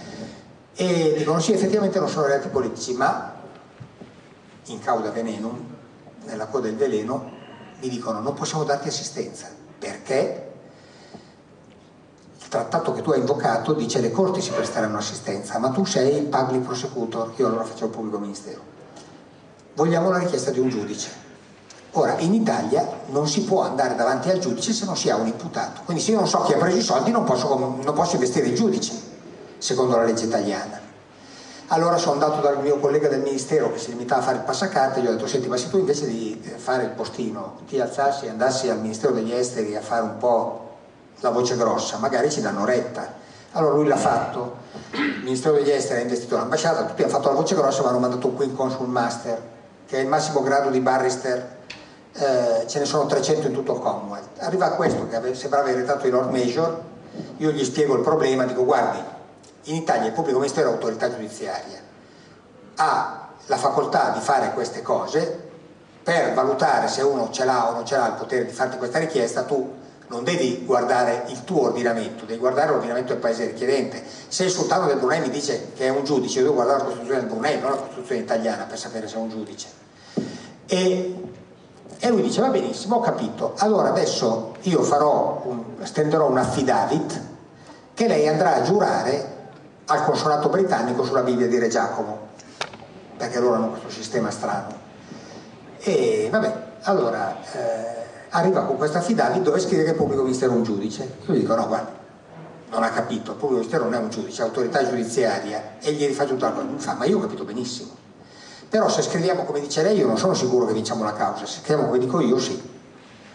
E dicono: sì, effettivamente non sono reati politici, ma in cauda venenum, nella coda del veleno, mi dicono: non possiamo darti assistenza perché il trattato che tu hai invocato dice le corti si presteranno assistenza, ma tu sei il public prosecutor. Io allora faccio il pubblico ministero, vogliamo la richiesta di un giudice. Ora, in Italia non si può andare davanti al giudice se non si ha un imputato, quindi se io non so chi ha preso i soldi non posso, non posso investire il giudice secondo la legge italiana. Allora sono andato dal mio collega del ministero che si limitava a fare il passacarte e gli ho detto: senti, ma se tu invece di fare il postino ti alzassi e andassi al Ministero degli Esteri a fare un po' la voce grossa, magari ci danno retta. Allora lui l'ha fatto, il Ministero degli Esteri ha investito l'ambasciata, tutti hanno fatto la voce grossa, ma hanno mandato un Queen Consul Master, che è il massimo grado di barrister, eh, ce ne sono trecento in tutto il Commonwealth. Arriva a questo che sembrava avere dato i Lord Major, io gli spiego il problema, dico: guardi, in Italia il pubblico ministero è autorità giudiziaria, ha la facoltà di fare queste cose. Per valutare se uno ce l'ha o non ce l'ha il potere di farti questa richiesta, tu non devi guardare il tuo ordinamento, devi guardare l'ordinamento del paese richiedente. Se il sultano del Brunei mi dice che è un giudice, io devo guardare la Costituzione del Brunei, non la Costituzione italiana, per sapere se è un giudice. E, e lui dice: va benissimo, ho capito, allora adesso io farò un, stenderò un affidavit che lei andrà a giurare al consolato britannico sulla Bibbia di Re Giacomo, perché loro hanno questo sistema strano. E vabbè, allora eh, arriva con questo affidavit dove scrive che il pubblico ministero è un giudice. Io dico: no, guarda, non ha capito, il pubblico ministero non è un giudice, è autorità giudiziaria, e gli rifà tutta la cosa. Mi fa: ma io ho capito benissimo, però se scriviamo come dice lei io non sono sicuro che vinciamo la causa, se scriviamo come dico io sì.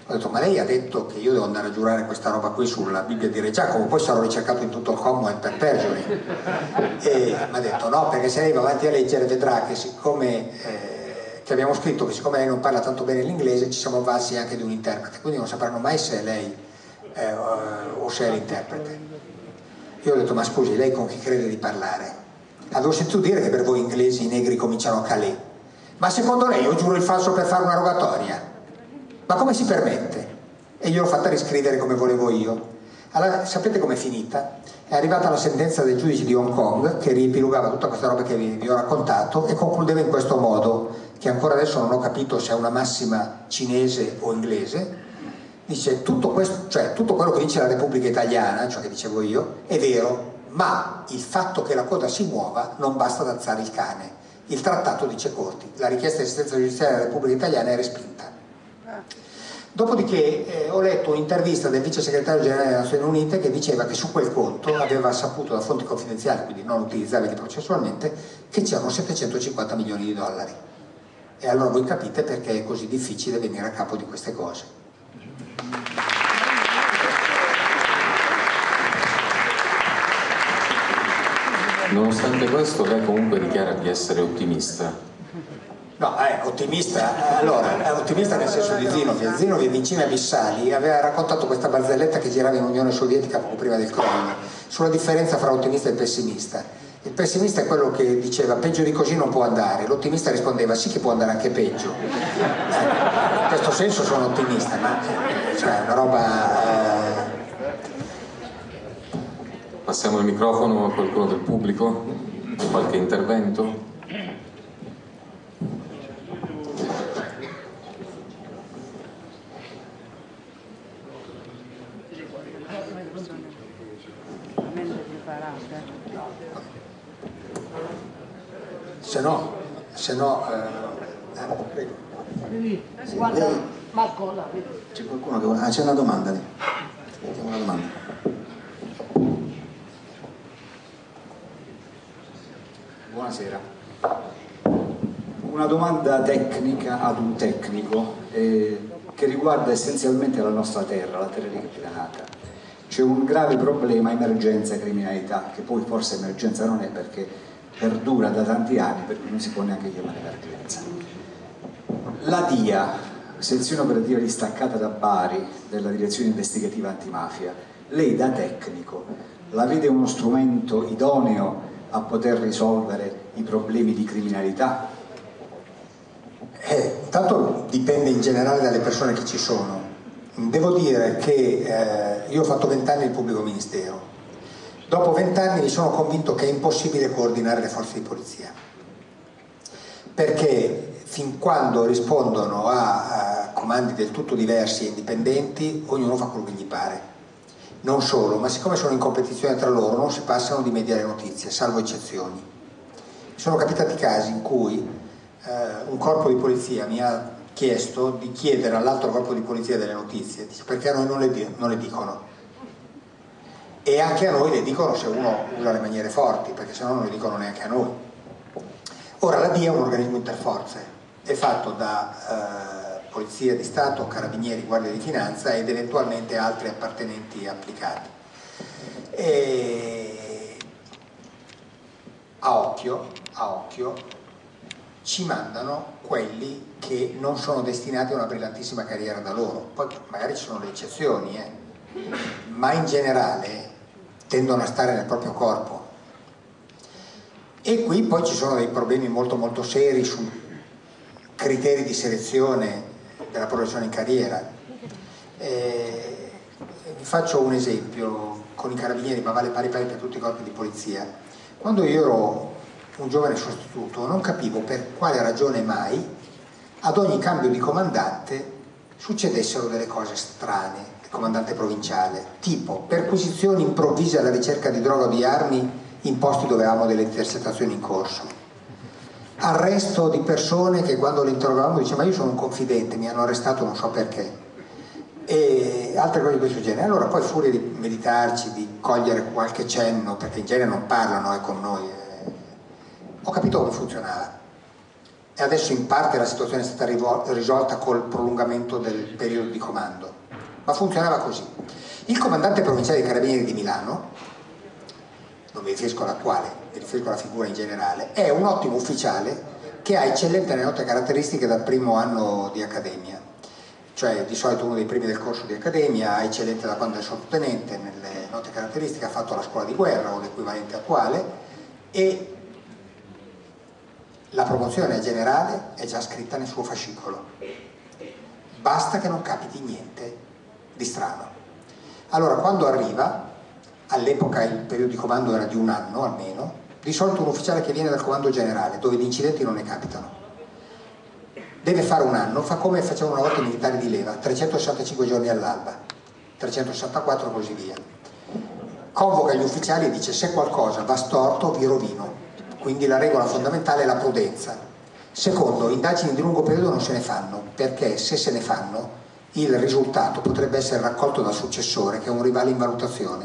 Ho detto, ma lei ha detto che io devo andare a giurare questa roba qui sulla Bibbia di Re Giacomo, poi sarò ricercato in tutto il Commonwealth per perjury. E mi ha detto, no, perché se lei va avanti a leggere vedrà che siccome eh, che abbiamo scritto che siccome lei non parla tanto bene l'inglese ci siamo avvalsi anche di un interprete, quindi non sapranno mai se è lei eh, o se è l'interprete. Io ho detto, ma scusi, lei con chi crede di parlare? Avevo sentito dire che per voi inglesi i negri cominciano a Calais, ma secondo lei io giuro il falso per fare una rogatoria? Ma come si permette? E io l'ho fatta riscrivere come volevo io. Allora, sapete com'è finita? È arrivata la sentenza del giudice di Hong Kong che riepilogava tutta questa roba che vi, vi ho raccontato e concludeva in questo modo, che ancora adesso non ho capito se è una massima cinese o inglese. Dice, tutto, questo, cioè, tutto quello che dice la Repubblica Italiana, cioè che dicevo io, è vero, ma il fatto che la coda si muova non basta ad alzare il cane. Il trattato dice corti, la richiesta di assistenza giudiziaria della Repubblica Italiana è respinta. Dopodiché eh, ho letto un'intervista del vice segretario generale delle Nazioni Unite che diceva che su quel conto aveva saputo da fonti confidenziali, quindi non utilizzabili processualmente, che c'erano settecentocinquanta milioni di dollari. E allora voi capite perché è così difficile venire a capo di queste cose. Nonostante questo, lei comunque dichiara di essere ottimista. No, è ottimista, allora, è ottimista nel senso di Zinoviev. Zinoviev in cima ai Bissali aveva raccontato questa barzelletta che girava in Unione Sovietica poco prima del crollo, sulla differenza fra ottimista e pessimista. Il pessimista è quello che diceva peggio di così non può andare, l'ottimista rispondeva sì che può andare anche peggio. In questo senso sono ottimista, ma cioè, è una roba... Eh... Passiamo il microfono a qualcuno del pubblico, qualche intervento? Se no, se no, eh, prego. Guarda, Marco, c'è qualcuno che vuole... Ah, c'è una domanda lì. C'è una domanda. Buonasera. Una domanda tecnica ad un tecnico eh, che riguarda essenzialmente la nostra terra, la terra di Capitanata. C'è un grave problema emergenza criminalità, che poi forse emergenza non è perché perdura da tanti anni, per cui non si può neanche chiamare emergenza. La D I A, sezione operativa distaccata da Bari della direzione investigativa antimafia, lei da tecnico la vede uno strumento idoneo a poter risolvere i problemi di criminalità? Eh, intanto dipende in generale dalle persone che ci sono. Devo dire che eh, io ho fatto vent'anni nel pubblico ministero. Dopo vent'anni mi sono convinto che è impossibile coordinare le forze di polizia, perché fin quando rispondono a, a comandi del tutto diversi e indipendenti, ognuno fa quello che gli pare. Non solo, ma siccome sono in competizione tra loro non si passano di media le notizie, salvo eccezioni. Mi sono capitati casi in cui eh, un corpo di polizia mi ha chiesto di chiedere all'altro corpo di polizia delle notizie, perché a noi non le, non le dicono. E anche a noi le dicono se uno usa le maniere forti, perché se no non le dicono neanche a noi. Ora la D I A è un organismo interforze, è fatto da eh, Polizia di Stato, Carabinieri, Guardia di Finanza ed eventualmente altri appartenenti applicati. E a occhio, a occhio ci mandano quelli che non sono destinati a una brillantissima carriera da loro, poi magari ci sono le eccezioni, eh. ma in generale tendono a stare nel proprio corpo. E qui poi ci sono dei problemi molto molto seri su criteri di selezione della progressione in carriera. Eh, vi faccio un esempio con i carabinieri, ma vale pari pari per tutti i corpi di polizia. Quando io ero un giovane sostituto non capivo per quale ragione mai ad ogni cambio di comandante succedessero delle cose strane. Comandante provinciale, tipo perquisizioni improvvise alla ricerca di droga o di armi in posti dove avevamo delle intercettazioni in corso, arresto di persone che quando le interrogavamo dicevano ma io sono un confidente, mi hanno arrestato non so perché, e altre cose di questo genere. Allora poi furia di meditarci, di cogliere qualche cenno, perché in genere non parlano eh, con noi, eh, ho capito come funzionava. e adesso in parte la situazione è stata risolta col prolungamento del periodo di comando, ma funzionava così. Il comandante provinciale dei Carabinieri di Milano, non mi riferisco all'attuale, mi riferisco alla figura in generale, è un ottimo ufficiale che ha eccellente le note caratteristiche dal primo anno di accademia, cioè di solito uno dei primi del corso di accademia, eccellente da quando è sottotenente nelle note caratteristiche, ha fatto la scuola di guerra o l'equivalente attuale, e la promozione a generale è già scritta nel suo fascicolo, basta che non capiti niente di strano. Allora quando arriva, all'epoca il periodo di comando era di un anno almeno, di solito un ufficiale che viene dal comando generale, dove gli incidenti non ne capitano, deve fare un anno, fa come facevano una volta i militari di leva, trecentosessantacinque giorni all'alba, trecentosessantaquattro e così via. Convoca gli ufficiali e dice: se qualcosa va storto vi rovino. Quindi la regola fondamentale è la prudenza. Secondo, indagini di lungo periodo non se ne fanno, perché se se ne fanno il risultato potrebbe essere raccolto dal successore, che è un rivale in valutazione.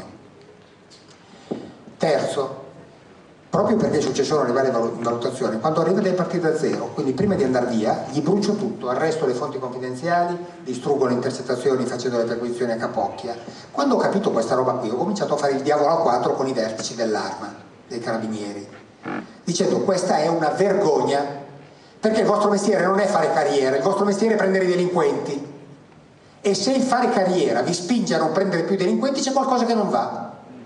Terzo, proprio perché il successore è un rivale in valutazione, quando arriva deve partire da zero, quindi prima di andare via gli brucio tutto, arresto le fonti confidenziali, distruggo le intercettazioni facendo le perquisizioni a capocchia. Quando ho capito questa roba qui ho cominciato a fare il diavolo a quattro con i vertici dell'Arma, dei Carabinieri, dicendo: questa è una vergogna, perché il vostro mestiere non è fare carriera, il vostro mestiere è prendere i delinquenti, e se il fare carriera vi spinge a non prendere più delinquenti c'è qualcosa che non va.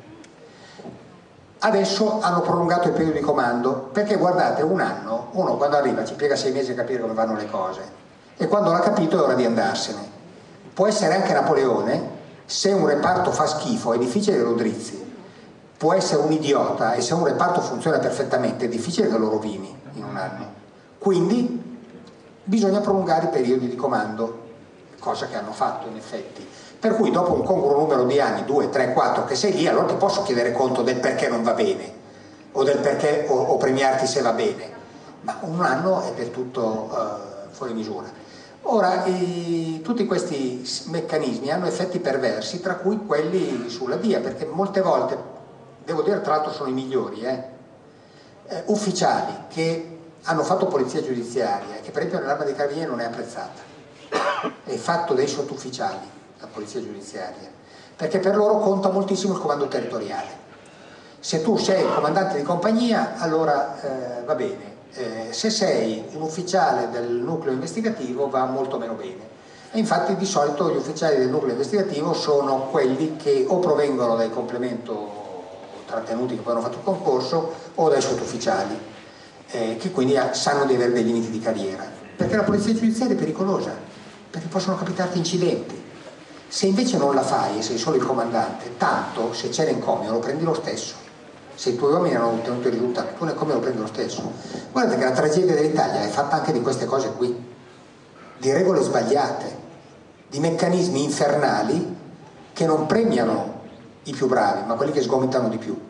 Adesso hanno prolungato il periodo di comando, perché guardate, un anno, uno quando arriva ci piega sei mesi a capire come vanno le cose, e quando l'ha capito è ora di andarsene. Può essere anche Napoleone, se un reparto fa schifo è difficile che lo drizzi, può essere un idiota, e se un reparto funziona perfettamente è difficile che lo rovini in un anno. Quindi bisogna prolungare i periodi di comando, cosa che hanno fatto in effetti. Per cui dopo un congruo numero di anni, due, tre, quattro, che sei lì, allora ti posso chiedere conto del perché non va bene, o del perché, o, o premiarti se va bene, ma un anno è del tutto uh, fuori misura. Ora, i, tutti questi meccanismi hanno effetti perversi, tra cui quelli sulla D I A, perché molte volte, devo dire tra l'altro sono i migliori, eh, eh, ufficiali che hanno fatto polizia giudiziaria, che per esempio nell'Arma dei Carabinieri non è apprezzata, è fatto dei sottufficiali, la polizia giudiziaria, perché per loro conta moltissimo il comando territoriale. Se tu sei il comandante di compagnia, allora eh, va bene, eh, se sei un ufficiale del nucleo investigativo va molto meno bene. E infatti di solito gli ufficiali del nucleo investigativo sono quelli che o provengono dai complemento trattenuti che poi hanno fatto il concorso, o dai sottufficiali, eh, che quindi sanno di avere dei limiti di carriera, perché la polizia giudiziaria è pericolosa, perché possono capitarti incidenti. Se invece non la fai e sei solo il comandante, tanto se c'è l'encomio lo prendi lo stesso. Se i tuoi uomini hanno ottenuto il risultato, tu l'encomio lo prendi lo stesso. Guardate che la tragedia dell'Italia è fatta anche di queste cose qui, di regole sbagliate, di meccanismi infernali che non premiano i più bravi, ma quelli che sgomitano di più.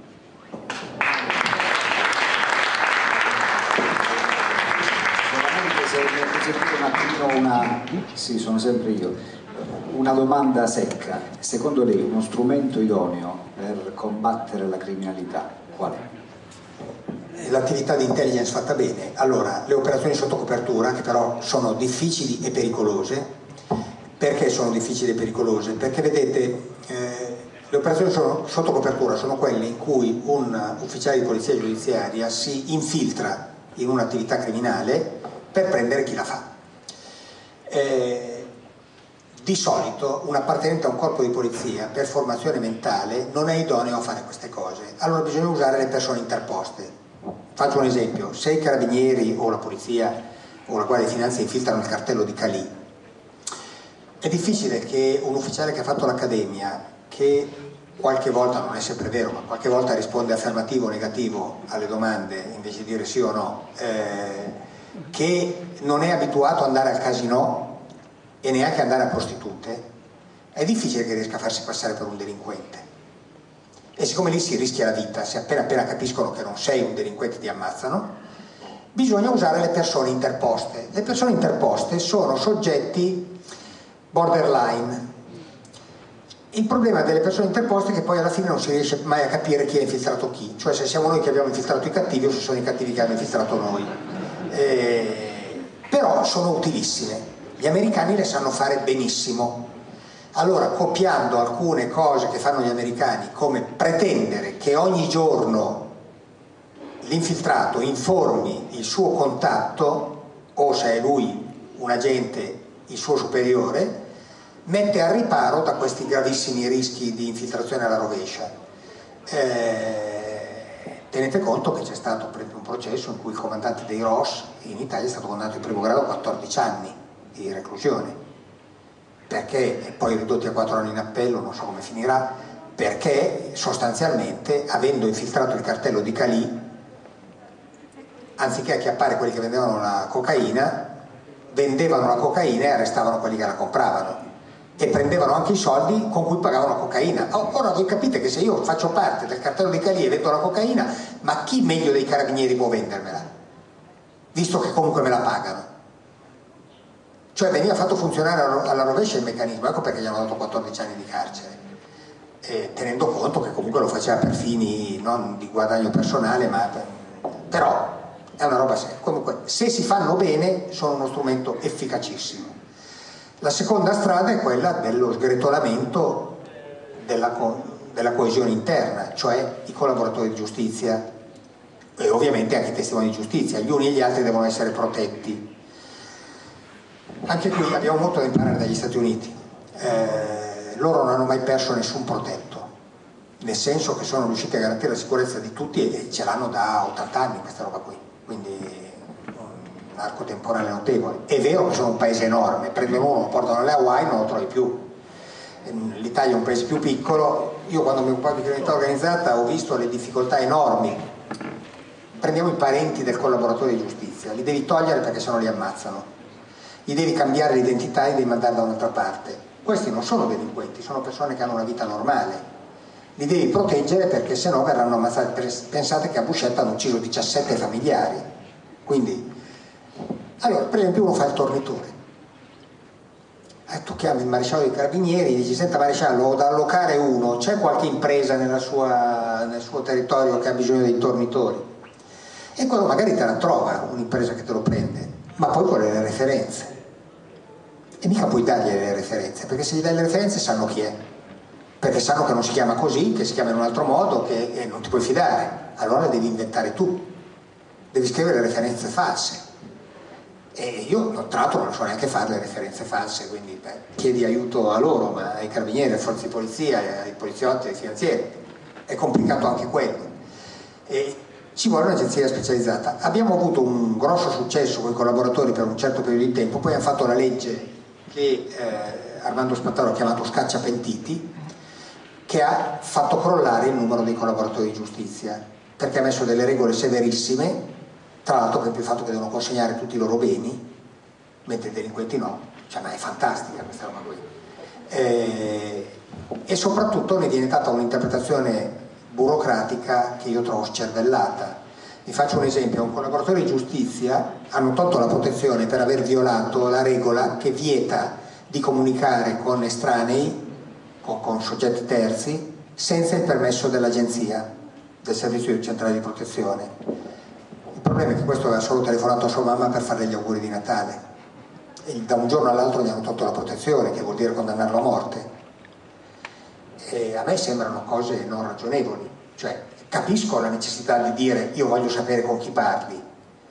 Solamente se mi consentite un attimino una... Sì, sono sempre io. Una domanda secca: secondo lei uno strumento idoneo per combattere la criminalità qual è? L'attività di intelligence fatta bene. Allora, le operazioni sotto copertura, che però sono difficili e pericolose. Perché sono difficili e pericolose? Perché vedete, eh, le operazioni sono, sotto copertura sono quelle in cui un ufficiale di polizia giudiziaria si infiltra in un'attività criminale per prendere chi la fa. Eh, Di solito un appartenente a un corpo di polizia per formazione mentale non è idoneo a fare queste cose, allora bisogna usare le persone interposte. Faccio un esempio: se i carabinieri o la polizia o la Guardia di Finanza infiltrano il cartello di Calì, è difficile che un ufficiale che ha fatto l'accademia, che qualche volta, non è sempre vero, ma qualche volta risponde affermativo o negativo alle domande invece di dire sì o no, eh, che non è abituato ad andare al casinò e neanche andare a prostitute, è difficile che riesca a farsi passare per un delinquente. E siccome lì si rischia la vita, se appena appena capiscono che non sei un delinquente ti ammazzano, bisogna usare le persone interposte. Le persone interposte sono soggetti borderline. Il problema delle persone interposte è che poi alla fine non si riesce mai a capire chi ha infiltrato chi, cioè se siamo noi che abbiamo infiltrato i cattivi o se sono i cattivi che hanno infiltrato noi. E però sono utilissime. Gli americani le sanno fare benissimo. Allora, copiando alcune cose che fanno gli americani, come pretendere che ogni giorno l'infiltrato informi il suo contatto, o se è lui un agente il suo superiore, mette al riparo da questi gravissimi rischi di infiltrazione alla rovescia. Eh, tenete conto che c'è stato per esempio un processo in cui il comandante dei R O S in Italia è stato condannato in primo grado a quattordici anni di reclusione, perché, e poi ridotti a quattro anni in appello, non so come finirà, perché sostanzialmente, avendo infiltrato il cartello di Cali, anziché acchiappare quelli che vendevano la cocaina, vendevano la cocaina e arrestavano quelli che la compravano e prendevano anche i soldi con cui pagavano la cocaina. Ora voi capite che se io faccio parte del cartello di Cali e vendo la cocaina, ma chi meglio dei carabinieri può vendermela? Visto che comunque me la pagano. Cioè veniva fatto funzionare alla rovescia il meccanismo, ecco perché gli hanno dato quattordici anni di carcere, e tenendo conto che comunque lo faceva per fini non di guadagno personale, ma per... però è una roba seria. Comunque, se si fanno bene, sono uno strumento efficacissimo. La seconda strada è quella dello sgretolamento della, co della coesione interna, cioè i collaboratori di giustizia e ovviamente anche i testimoni di giustizia. Gli uni e gli altri devono essere protetti. Anche qui abbiamo molto da imparare dagli Stati Uniti. Eh, loro non hanno mai perso nessun protetto, nel senso che sono riusciti a garantire la sicurezza di tutti e ce l'hanno da ottanta anni questa roba qui. Quindi un arco temporale notevole. È vero che sono un paese enorme, prendono uno, lo portano alle Hawaii, non lo trovi più. L'Italia è un paese più piccolo. Io quando mi occupo di criminalità organizzata ho visto le difficoltà enormi. Prendiamo i parenti del collaboratore di giustizia, li devi togliere perché sennò li ammazzano, gli devi cambiare l'identità e li devi mandare da un'altra parte. Questi non sono delinquenti, sono persone che hanno una vita normale. Li devi proteggere perché sennò verranno ammazzati. Pensate che a Buscetta hanno ucciso diciassette familiari. Quindi, allora, per esempio uno fa il tornitore. Eh, tu chiami il maresciallo dei carabinieri, dici: senta maresciallo, ho da allocare uno, c'è qualche impresa nella sua, nel suo territorio che ha bisogno dei tornitori? E quello magari te la trova un'impresa che te lo prende, ma poi vuole le referenze. E mica puoi dargli le referenze, perché se gli dai le referenze sanno chi è. Perché sanno che non si chiama così, che si chiama in un altro modo, che e non ti puoi fidare. Allora le devi inventare tu, devi scrivere referenze false. E io tra l'altro non lo so neanche fare le referenze false, quindi beh, chiedi aiuto a loro, ma ai carabinieri, alle forze di polizia, ai poliziotti, ai finanzieri. È complicato anche quello. E ci vuole un'agenzia specializzata. Abbiamo avuto un grosso successo con i collaboratori per un certo periodo di tempo, poi hanno fatto la legge che eh, Armando Spataro ha chiamato scaccia pentiti, che ha fatto crollare il numero dei collaboratori di giustizia, perché ha messo delle regole severissime, tra l'altro per il fatto che devono consegnare tutti i loro beni, mentre i delinquenti no. Cioè, ma è fantastica questa roba qui. Eh, e soprattutto ne viene data un'interpretazione burocratica che io trovo scervellata. Vi faccio un esempio: a un collaboratore di giustizia hanno tolto la protezione per aver violato la regola che vieta di comunicare con estranei, con, con soggetti terzi, senza il permesso dell'agenzia, del servizio centrale di protezione. Il problema è che questo aveva solo telefonato a sua mamma per farle gli auguri di Natale e da un giorno all'altro gli hanno tolto la protezione, che vuol dire condannarlo a morte. E a me sembrano cose non ragionevoli. Cioè, capisco la necessità di dire: io voglio sapere con chi parli,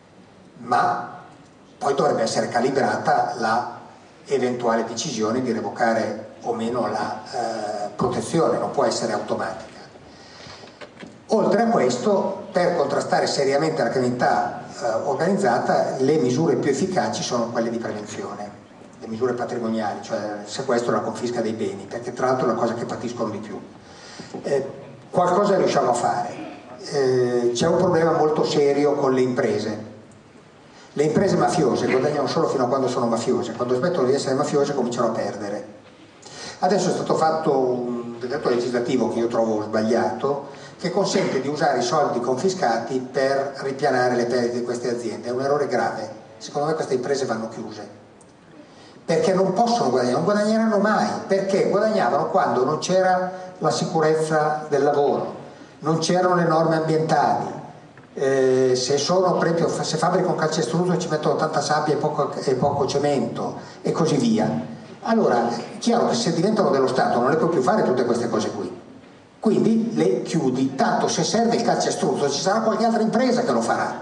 ma poi dovrebbe essere calibrata la eventuale decisione di revocare o meno la eh, protezione, non può essere automatica. Oltre a questo, per contrastare seriamente la criminalità eh, organizzata, le misure più efficaci sono quelle di prevenzione, le misure patrimoniali, cioè il sequestro e la confisca dei beni, perché tra l'altro è la cosa che patiscono di più. Eh, qualcosa riusciamo a fare. Eh, c'è un problema molto serio con le imprese. Le imprese mafiose guadagnano solo fino a quando sono mafiose, quando smettono di essere mafiose cominciano a perdere. Adesso è stato fatto un decreto legislativo che io trovo sbagliato, che consente di usare i soldi confiscati per ripianare le perdite di queste aziende. È un errore grave. Secondo me queste imprese vanno chiuse, perché non possono guadagnare, non guadagneranno mai, perché guadagnavano quando non c'era la sicurezza del lavoro, non c'erano le norme ambientali, eh, se, sono, per esempio, se fabbrico un calcestruzzo ci mettono tanta sabbia e poco, e poco cemento e così via. Allora è chiaro che se diventano dello Stato non le puoi più fare tutte queste cose qui, quindi le chiudi, tanto se serve il calcestruzzo ci sarà qualche altra impresa che lo farà.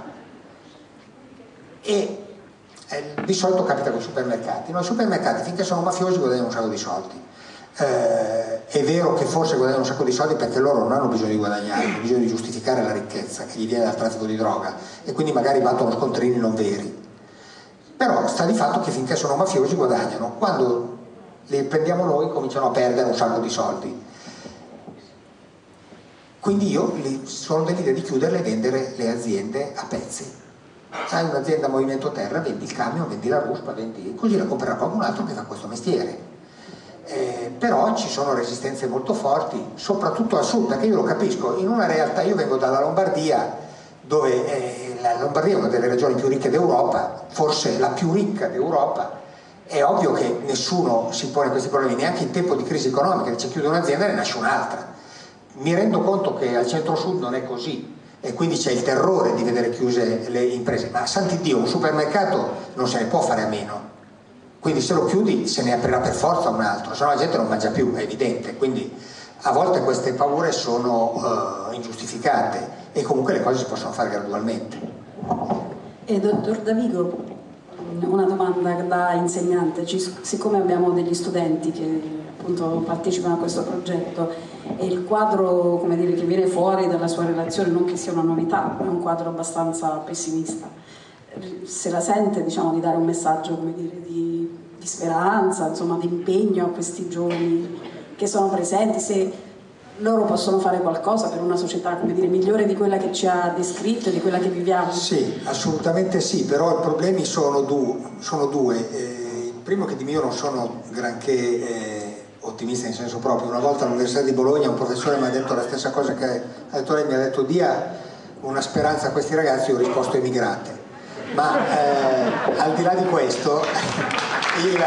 E eh, di solito capita con i supermercati, no? I supermercati finché sono mafiosi guadagnano un sacco di soldi. Eh, è vero che forse guadagnano un sacco di soldi perché loro non hanno bisogno di guadagnare, hanno bisogno di giustificare la ricchezza che gli viene dal traffico di droga e quindi magari battono scontrini non veri, però sta di fatto che finché sono mafiosi guadagnano, quando li prendiamo noi cominciano a perdere un sacco di soldi. Quindi io li, sono dell'idea di chiuderle e vendere le aziende a pezzi. Hai un'azienda a movimento terra, vendi il camion, vendi la ruspa, vendi, così la comprerà qualcun altro che fa questo mestiere. Eh, però ci sono resistenze molto forti, soprattutto al sud, perché io lo capisco, in una realtà, io vengo dalla Lombardia, dove eh, la Lombardia è una delle regioni più ricche d'Europa, forse la più ricca d'Europa, è ovvio che nessuno si pone questi problemi, neanche in tempo di crisi economica, se chiude un'azienda e ne nasce un'altra. Mi rendo conto che al centro-sud non è così, e quindi c'è il terrore di vedere chiuse le imprese, ma santi Dio, un supermercato non se ne può fare a meno. Quindi se lo chiudi se ne aprirà per forza un altro, se no la gente non mangia più, è evidente. Quindi a volte queste paure sono uh, ingiustificate e comunque le cose si possono fare gradualmente. E dottor Davigo, una domanda da insegnante, siccome abbiamo degli studenti che appunto partecipano a questo progetto e il quadro, come dire, che viene fuori dalla sua relazione, non che sia una novità, è un quadro abbastanza pessimista, se la sente, diciamo, di dare un messaggio, come dire, di, di speranza, insomma, di impegno a questi giovani che sono presenti, se loro possono fare qualcosa per una società, come dire, migliore di quella che ci ha descritto, di quella che viviamo? Sì, assolutamente sì, però i problemi sono, du sono due. Eh, il primo, che di mio non sono granché eh, ottimista in senso proprio. Una volta all'Università di Bologna un professore mi ha detto la stessa cosa che ha detto lei, mi ha detto: dia una speranza a questi ragazzi. Io ho risposto: emigrate. Ma eh, al di là di questo, il,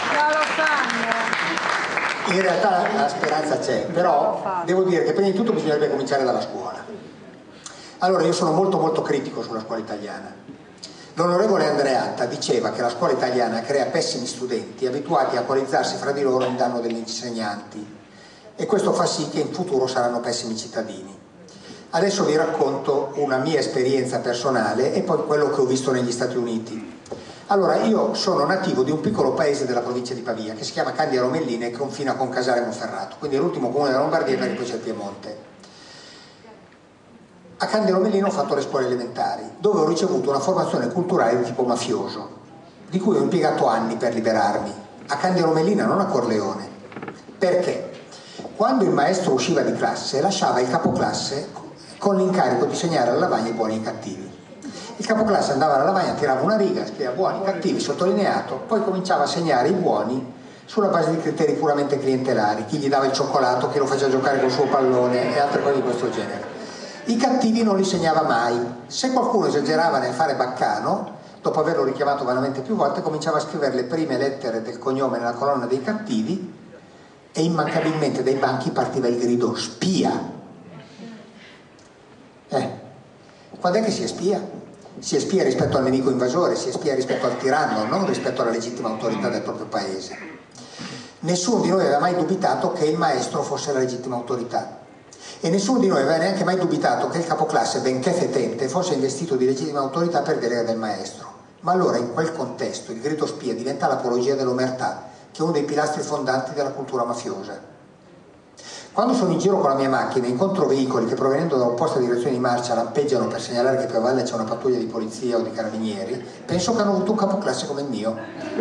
in realtà la speranza c'è, però devo dire che prima di tutto bisognerebbe cominciare dalla scuola. Allora, io sono molto molto critico sulla scuola italiana. L'onorevole Andreatta diceva che la scuola italiana crea pessimi studenti abituati a coalizzarsi fra di loro in danno degli insegnanti, e questo fa sì che in futuro saranno pessimi cittadini. Adesso vi racconto una mia esperienza personale e poi quello che ho visto negli Stati Uniti. Allora, io sono nativo di un piccolo paese della provincia di Pavia che si chiama Candia Lomellina e confina con Casale Monferrato, quindi è l'ultimo comune della Lombardia, perché poi c'è il Piemonte. A Candia Lomellina ho fatto le scuole elementari, dove ho ricevuto una formazione culturale di tipo mafioso, di cui ho impiegato anni per liberarmi. A Candia Lomellina, non a Corleone. Perché? Quando il maestro usciva di classe, lasciava il capoclasse con l'incarico di segnare alla lavagna i buoni e i cattivi. Il capoclasse andava alla lavagna, tirava una riga, scriveva buoni, cattivi, sottolineato, poi cominciava a segnare i buoni sulla base di criteri puramente clientelari, chi gli dava il cioccolato, chi lo faceva giocare col suo pallone e altre cose di questo genere. I cattivi non li segnava mai. Se qualcuno esagerava nel fare baccano, dopo averlo richiamato vanamente più volte, cominciava a scrivere le prime lettere del cognome nella colonna dei cattivi e immancabilmente dai banchi partiva il grido spia. Eh, quando è che si è spia? Si è spia rispetto al nemico invasore, si è spia rispetto al tiranno, non rispetto alla legittima autorità del proprio paese. Nessuno di noi aveva mai dubitato che il maestro fosse la legittima autorità e nessuno di noi aveva neanche mai dubitato che il capoclasse, benché fetente, fosse investito di legittima autorità per delega del maestro. Ma allora, in quel contesto, il grido spia diventa l'apologia dell'omertà, che è uno dei pilastri fondanti della cultura mafiosa. Quando sono in giro con la mia macchina e incontro veicoli che, provenendo da opposta direzione di marcia, lampeggiano per segnalare che più a valle c'è una pattuglia di polizia o di carabinieri, penso che hanno avuto un capoclasse come il mio.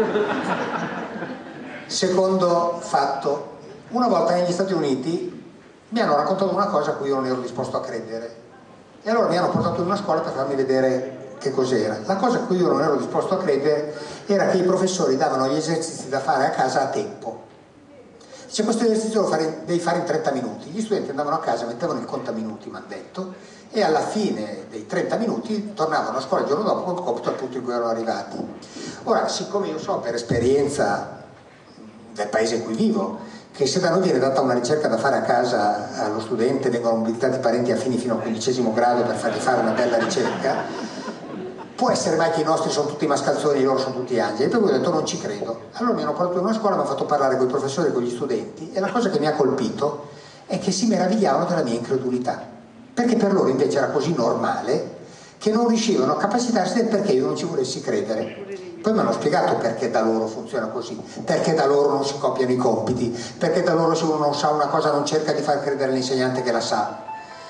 Secondo fatto, una volta negli Stati Uniti mi hanno raccontato una cosa a cui io non ero disposto a credere, e allora mi hanno portato in una scuola per farmi vedere che cos'era. La cosa a cui io non ero disposto a credere era che i professori davano gli esercizi da fare a casa a tempo. Dice: questo esercizio lo fare, devi fare in trenta minuti. Gli studenti andavano a casa, mettevano il contaminuti, mi hanno detto, e alla fine dei trenta minuti tornavano a scuola il giorno dopo col compito al punto in cui erano arrivati. Ora, siccome io so per esperienza del paese in cui vivo che se da noi viene data una ricerca da fare a casa allo studente, vengono mobilitati parenti affini fino al quindicesimo grado per fargli fare una bella ricerca, può essere mai che i nostri sono tutti mascalzoni e loro sono tutti angeli? E poi ho detto non ci credo. Allora mi hanno portato in una scuola, mi hanno fatto parlare con i professori e con gli studenti, e la cosa che mi ha colpito è che si meravigliavano della mia incredulità, perché per loro invece era così normale che non riuscivano a capacitarsi del perché io non ci volessi credere. Poi mi hanno spiegato perché da loro funziona così, perché da loro non si copiano i compiti, perché da loro se uno non sa una cosa non cerca di far credere all'insegnante che la sa.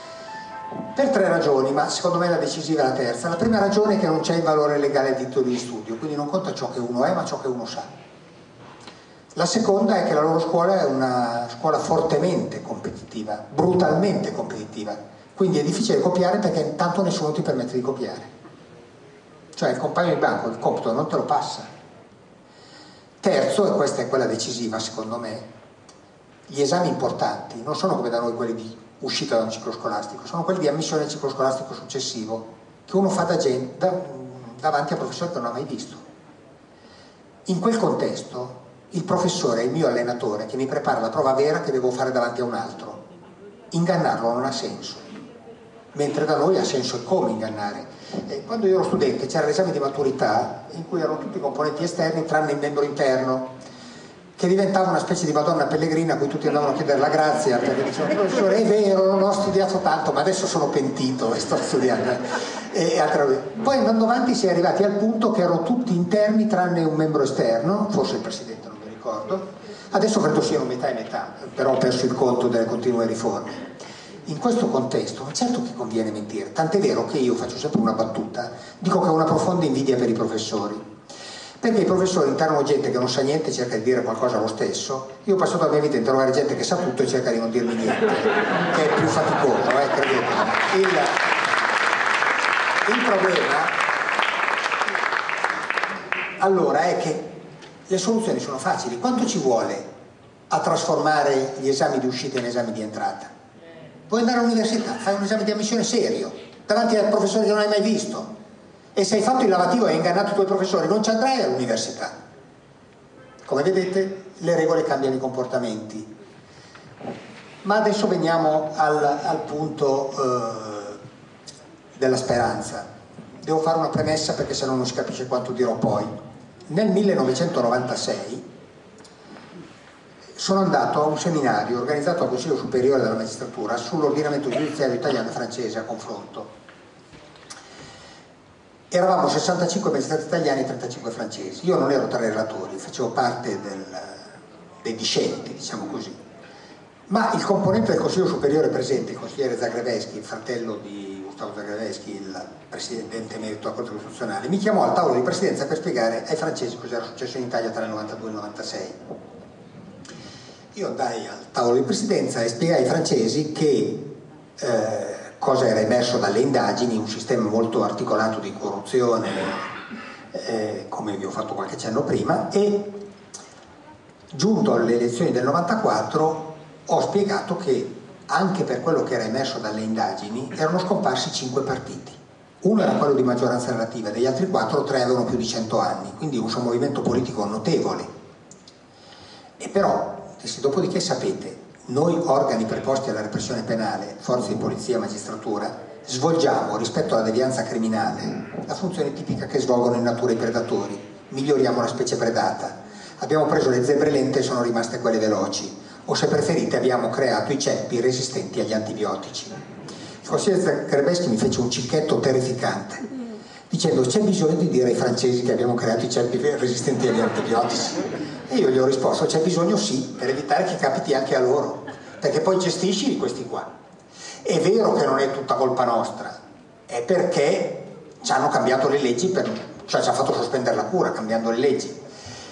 Per tre ragioni, ma secondo me la decisiva è la terza. La prima ragione è che non c'è il valore legale del titolo di studio, quindi non conta ciò che uno è ma ciò che uno sa. La seconda è che la loro scuola è una scuola fortemente competitiva, brutalmente competitiva, quindi è difficile copiare perché intanto nessuno ti permette di copiare. Cioè il compagno di banco il compito non te lo passa. Terzo, e questa è quella decisiva secondo me, gli esami importanti non sono come da noi quelli di uscita da un ciclo scolastico, sono quelli di ammissione al ciclo scolastico successivo, che uno fa da gente, da, davanti a professori che non ha mai visto. In quel contesto il professore è il mio allenatore che mi prepara la prova vera che devo fare davanti a un altro. Ingannarlo non ha senso, mentre da noi ha senso e come ingannare. E quando io ero studente c'era l'esame di maturità in cui erano tutti componenti esterni tranne il membro interno, che diventava una specie di Madonna Pellegrina a cui tutti andavano a chiedere la grazia perché dicevano professore è vero non ho studiato tanto ma adesso sono pentito e sto studiando e, e altre robe. Poi andando avanti si è arrivati al punto che erano tutti interni tranne un membro esterno, forse il presidente non mi ricordo, adesso credo siano metà e metà, però ho perso il conto delle continue riforme. In questo contesto, certo che conviene mentire, tant'è vero che io faccio sempre una battuta, dico che ho una profonda invidia per i professori, perché i professori interrogano gente che non sa niente e cerca di dire qualcosa lo stesso. Io ho passato la mia vita a interrogare gente che sa tutto e cerca di non dirmi niente, che è più faticoso, eh, credetemi. Il, il problema allora è che le soluzioni sono facili. Quanto ci vuole a trasformare gli esami di uscita in esami di entrata? Vuoi andare all'università, fai un esame di ammissione serio, davanti al professore che non hai mai visto, e se hai fatto il lavativo e hai ingannato i tuoi professori non ci andrai all'università. Come vedete le regole cambiano i comportamenti. Ma adesso veniamo al, al punto eh, della speranza. Devo fare una premessa perché sennò non si capisce quanto dirò poi. Nel millenovecentonovantasei sono andato a un seminario organizzato al Consiglio Superiore della Magistratura sull'ordinamento giudiziario italiano e francese a confronto. Eravamo sessantacinque magistrati italiani e trentacinque francesi. Io non ero tra i relatori, facevo parte del, dei discenti, diciamo così. Ma il componente del Consiglio Superiore presente, il consigliere Zagrebeschi, il fratello di Gustavo Zagrebeschi, il presidente emerito della Corte Costituzionale, mi chiamò al tavolo di presidenza per spiegare ai francesi cosa era successo in Italia tra il novantadue e il novantasei. Io andai al tavolo di presidenza e spiegai ai francesi che eh, cosa era emerso dalle indagini, un sistema molto articolato di corruzione, eh, come vi ho fatto qualche cenno prima, e giunto alle elezioni del novantaquattro ho spiegato che anche per quello che era emerso dalle indagini erano scomparsi cinque partiti. Uno era quello di maggioranza relativa, degli altri quattro, tre avevano più di cento anni, quindi un suo movimento politico notevole. E però dopodiché sapete, noi organi preposti alla repressione penale, forze di polizia, magistratura, svolgiamo rispetto alla devianza criminale la funzione tipica che svolgono in natura i predatori, miglioriamo la specie predata, abbiamo preso le zebre lente e sono rimaste quelle veloci, o se preferite abbiamo creato i ceppi resistenti agli antibiotici. Il consigliere Zagrebeschi mi fece un cicchetto terrificante dicendo c'è bisogno di dire ai francesi che abbiamo creato i ceppi resistenti agli antibiotici. E io gli ho risposto c'è bisogno sì, per evitare che capiti anche a loro, perché poi gestisci di questi qua. È vero che non è tutta colpa nostra, è perché ci hanno cambiato le leggi, per, cioè ci ha fatto sospendere la cura cambiando le leggi.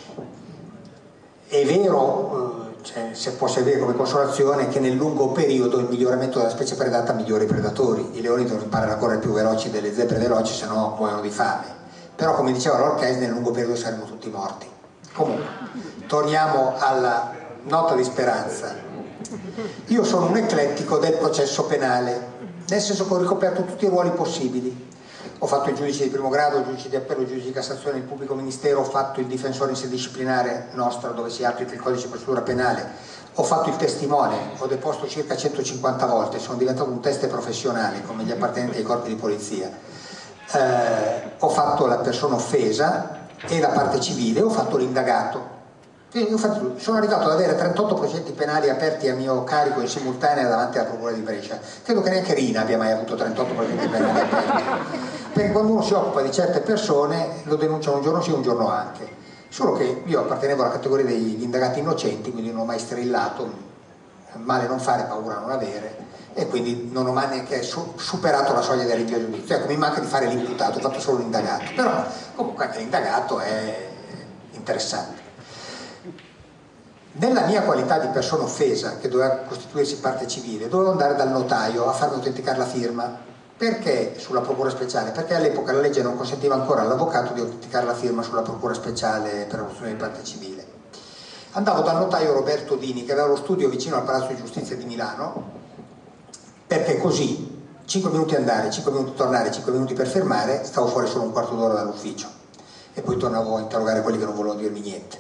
È vero, eh, cioè, se può servire come consolazione, che nel lungo periodo il miglioramento della specie predata migliora i predatori. I leoni devono imparare a correre più veloci delle zebre veloci, se no muoiono di fame. Però come diceva Lorquez, nel lungo periodo saremo tutti morti. Comunque, torniamo alla nota di speranza. Io sono un eclettico del processo penale, nel senso che ho ricoperto tutti i ruoli possibili. Ho fatto il giudice di primo grado, il giudice di appello, il giudice di Cassazione, il pubblico ministero, ho fatto il difensore in sede disciplinare nostra dove si applica il codice di procedura penale, ho fatto il testimone, ho deposto circa centocinquanta volte, sono diventato un teste professionale come gli appartenenti ai corpi di polizia, eh, ho fatto la persona offesa e la parte civile, ho fatto l'indagato. Quindi ho fatto, sono arrivato ad avere trentotto procedimenti penali aperti a mio carico in simultanea davanti alla Procura di Brescia. Credo che neanche Rina abbia mai avuto trentotto procedimenti penali aperti, perché quando uno si occupa di certe persone lo denunciano un giorno sì, un giorno anche. Solo che io appartenevo alla categoria degli indagati innocenti, quindi non ho mai strillato, male non fare, paura non avere, e quindi non ho mai neanche su superato la soglia del rinvio a giudizio. Ecco, mi manca di fare l'imputato, ho fatto solo l'indagato, però comunque anche l'indagato è interessante. Nella mia qualità di persona offesa, che doveva costituirsi parte civile, dovevo andare dal notaio a farmi autenticare la firma. Perché sulla procura speciale? Perché all'epoca la legge non consentiva ancora all'avvocato di autenticare la firma sulla procura speciale per l'adozione di parte civile. Andavo dal notaio Roberto Dini, che aveva lo studio vicino al Palazzo di Giustizia di Milano, perché così cinque minuti andare, cinque minuti tornare, cinque minuti per firmare, stavo fuori solo un quarto d'ora dall'ufficio e poi tornavo a interrogare quelli che non volevano dirmi niente.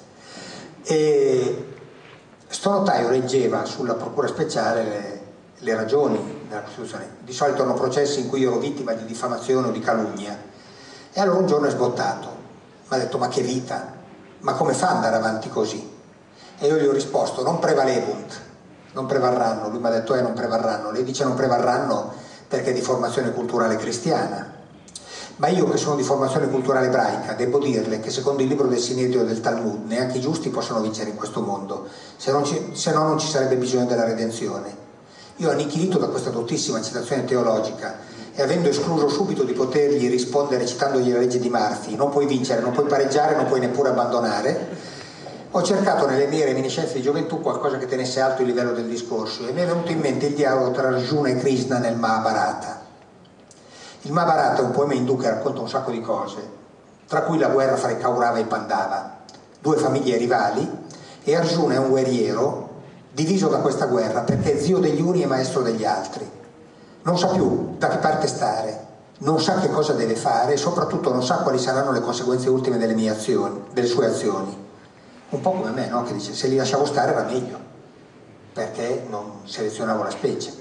E sto notaio leggeva sulla procura speciale le, le ragioni della Costituzione. Di solito erano processi in cui io ero vittima di diffamazione o di calunnia, e allora un giorno è sbottato, mi ha detto: ma che vita, ma come fa ad andare avanti così? E io gli ho risposto: non prevalevunt, non prevarranno. Lui mi ha detto: eh non prevarranno. Lei dice non prevarranno perché è di formazione culturale cristiana, ma io che sono di formazione culturale ebraica devo dirle che secondo il libro del Sinedrio del Talmud neanche i giusti possono vincere in questo mondo, se, non ci, se no non ci sarebbe bisogno della redenzione. Io, annichilito da questa dottissima citazione teologica e avendo escluso subito di potergli rispondere citandogli la legge di Murphy, non puoi vincere, non puoi pareggiare, non puoi neppure abbandonare, ho cercato nelle mie reminiscenze di gioventù qualcosa che tenesse alto il livello del discorso, e mi è venuto in mente il dialogo tra Arjuna e Krishna nel Mahabharata. Il Mahabharata è un poema indù che racconta un sacco di cose, tra cui la guerra fra i Kaurava e i Pandava, due famiglie rivali, e Arjuna è un guerriero diviso da questa guerra perché è zio degli uni e maestro degli altri. Non sa più da che parte stare, non sa che cosa deve fare e soprattutto non sa quali saranno le conseguenze ultime delle mie azioni, delle sue azioni. Un po' come me, no? Che dice: se li lasciavo stare era meglio, perché non selezionavo la specie.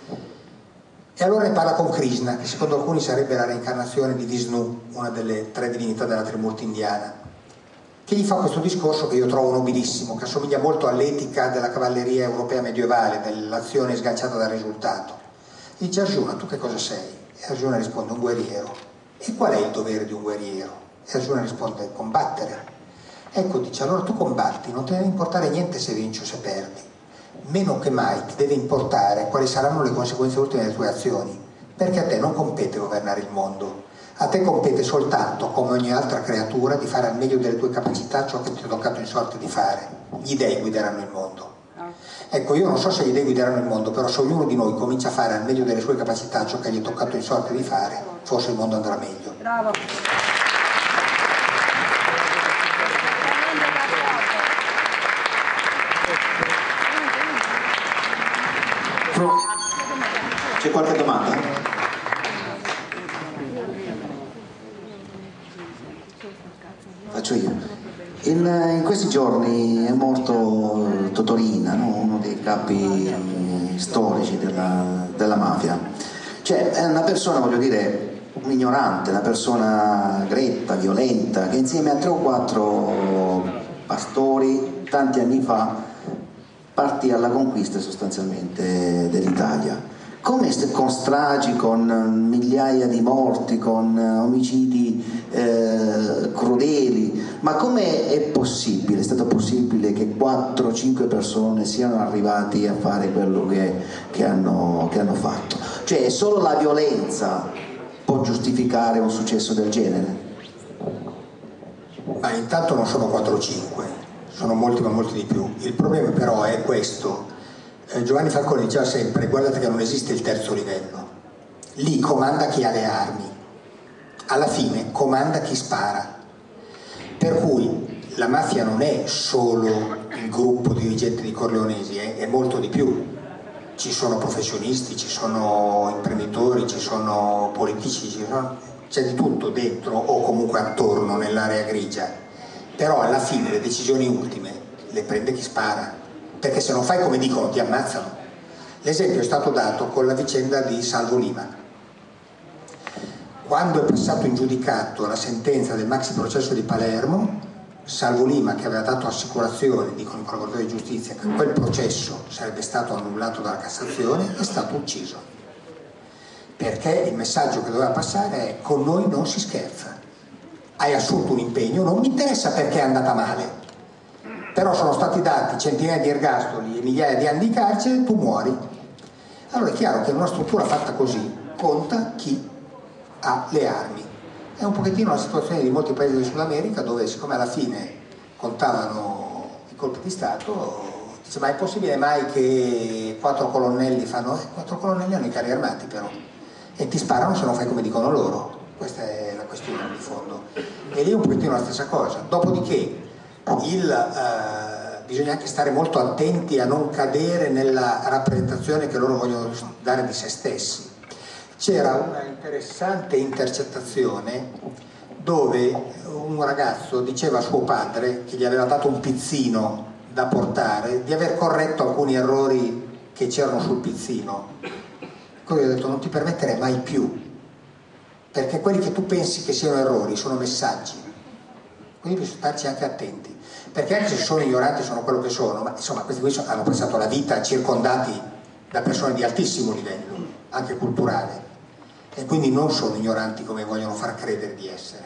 E allora ne parla con Krishna, che secondo alcuni sarebbe la reincarnazione di Vishnu, una delle tre divinità della Trimurti indiana, che gli fa questo discorso che io trovo nobilissimo, che assomiglia molto all'etica della cavalleria europea medievale, dell'azione sganciata dal risultato. Gli dice: Arjuna, tu che cosa sei? E Arjuna risponde: un guerriero. E qual è il dovere di un guerriero? E Arjuna risponde: combattere. Ecco, dice, allora tu combatti, non ti deve importare niente se vinci o se perdi, meno che mai ti deve importare quali saranno le conseguenze ultime delle tue azioni, perché a te non compete governare il mondo, a te compete soltanto, come ogni altra creatura, di fare al meglio delle tue capacità ciò che ti è toccato in sorte di fare. Gli dei guideranno il mondo. Ecco, io non so se gli dei guideranno il mondo, però se ognuno di noi comincia a fare al meglio delle sue capacità ciò che gli è toccato in sorte di fare, forse il mondo andrà meglio. Bravo. C'è qualche domanda? Faccio io. In, in questi giorni è morto Totorina, no? Uno dei capi eh, storici della, della mafia. Cioè è una persona, voglio dire, un ignorante, una persona gretta, violenta, che insieme a tre o quattro pastori tanti anni fa partì alla conquista sostanzialmente dell'Italia. Come con stragi, con migliaia di morti, con omicidi eh, crudeli, ma come è possibile, è stato possibile che quattro cinque persone siano arrivati a fare quello che, che, hanno, che hanno fatto? Cioè solo la violenza può giustificare un successo del genere? Ma intanto non sono quattro cinque, sono molti ma molti di più. Il problema però è questo. Eh, Giovanni Falcone diceva sempre: guardate che non esiste il terzo livello, lì comanda chi ha le armi, alla fine comanda chi spara, per cui la mafia non è solo il gruppo dirigente di Corleonesi, è, è molto di più. Ci sono professionisti, ci sono imprenditori, ci sono politici, ci sono, c'è di tutto dentro o comunque attorno nell'area grigia, però alla fine le decisioni ultime le prende chi spara. perché se non fai come dicono ti ammazzano. L'esempio è stato dato con la vicenda di Salvo Lima. Quando è passato in giudicato la sentenza del maxi processo di Palermo, Salvo Lima, che aveva dato assicurazione, dicono i collaboratori di giustizia, che quel processo sarebbe stato annullato dalla Cassazione, è stato ucciso. Perché il messaggio che doveva passare è: con noi non si scherza. Hai assunto un impegno, non mi interessa perché è andata male, però sono stati dati centinaia di ergastoli e migliaia di anni di carcere, tu muori. Allora è chiaro che in una struttura fatta così conta chi ha le armi. È un pochettino la situazione di molti paesi del Sud America, dove siccome alla fine contavano i colpi di Stato, dice: ma è possibile mai che quattro colonnelli fanno? Eh, quattro colonnelli hanno i carri armati però, e ti sparano se non fai come dicono loro. Questa è la questione di fondo. E lì è un pochettino la stessa cosa. Dopodiché il, eh, bisogna anche stare molto attenti a non cadere nella rappresentazione che loro vogliono dare di se stessi. C'era una interessante intercettazione dove un ragazzo diceva a suo padre, che gli aveva dato un pizzino da portare, di aver corretto alcuni errori che c'erano sul pizzino. Poi gli ho detto: non ti permetterei mai più, perché quelli che tu pensi che siano errori sono messaggi, quindi bisogna starci anche attenti, perché anche se sono ignoranti, sono quello che sono, ma insomma questi qui hanno passato la vita circondati da persone di altissimo livello, anche culturale, e quindi non sono ignoranti come vogliono far credere di essere.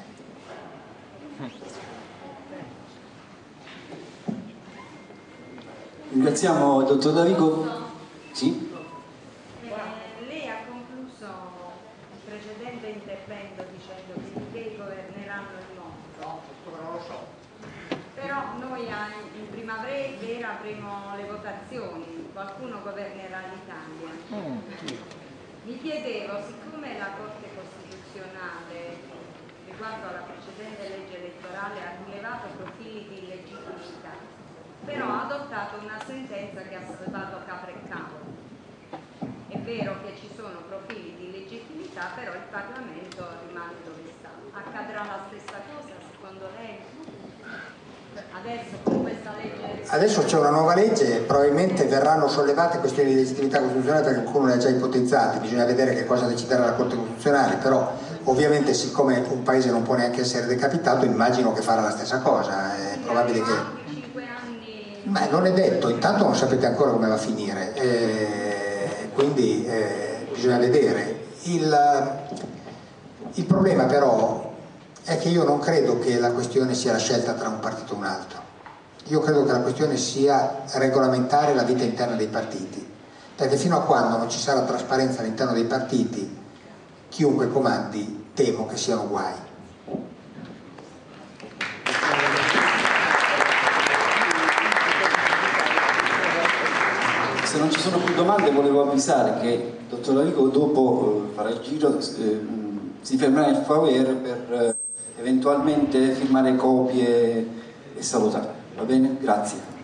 Ringraziamo il dottor Davigo. Sì? Eh, lei ha concluso il precedente intervento dicendo che i gay governeranno il mondo. No, questo non lo so. Però noi in primavera avremo le votazioni, qualcuno governerà l'Italia. Mm. Mi chiedevo, siccome la Corte Costituzionale riguardo alla precedente legge elettorale ha rilevato profili di illegittimità, però ha adottato una sentenza che ha salvato capre e cavolo. È vero che ci sono profili di illegittimità, però il Parlamento rimane dove sta. Accadrà la stessa cosa secondo lei? Adesso con questa legge... Adesso c'è una nuova legge, probabilmente verranno sollevate questioni di legittimità costituzionale perché qualcuno le ha già ipotizzate, bisogna vedere che cosa deciderà la Corte Costituzionale, però ovviamente siccome un paese non può neanche essere decapitato, immagino che farà la stessa cosa, è probabile che... Ma non è detto, intanto non sapete ancora come va a finire, eh, quindi eh, bisogna vedere. Il, il problema però è che io non credo che la questione sia la scelta tra un partito e un altro. Io credo che la questione sia regolamentare la vita interna dei partiti, perché fino a quando non ci sarà trasparenza all'interno dei partiti, chiunque comandi temo che siano guai. Se non ci sono più domande, volevo avvisare che il dottor Davigo dopo eh, farà il giro, eh, si fermerà il Foyer per eh, eventualmente firmare copie e salutare. Va bene? Grazie.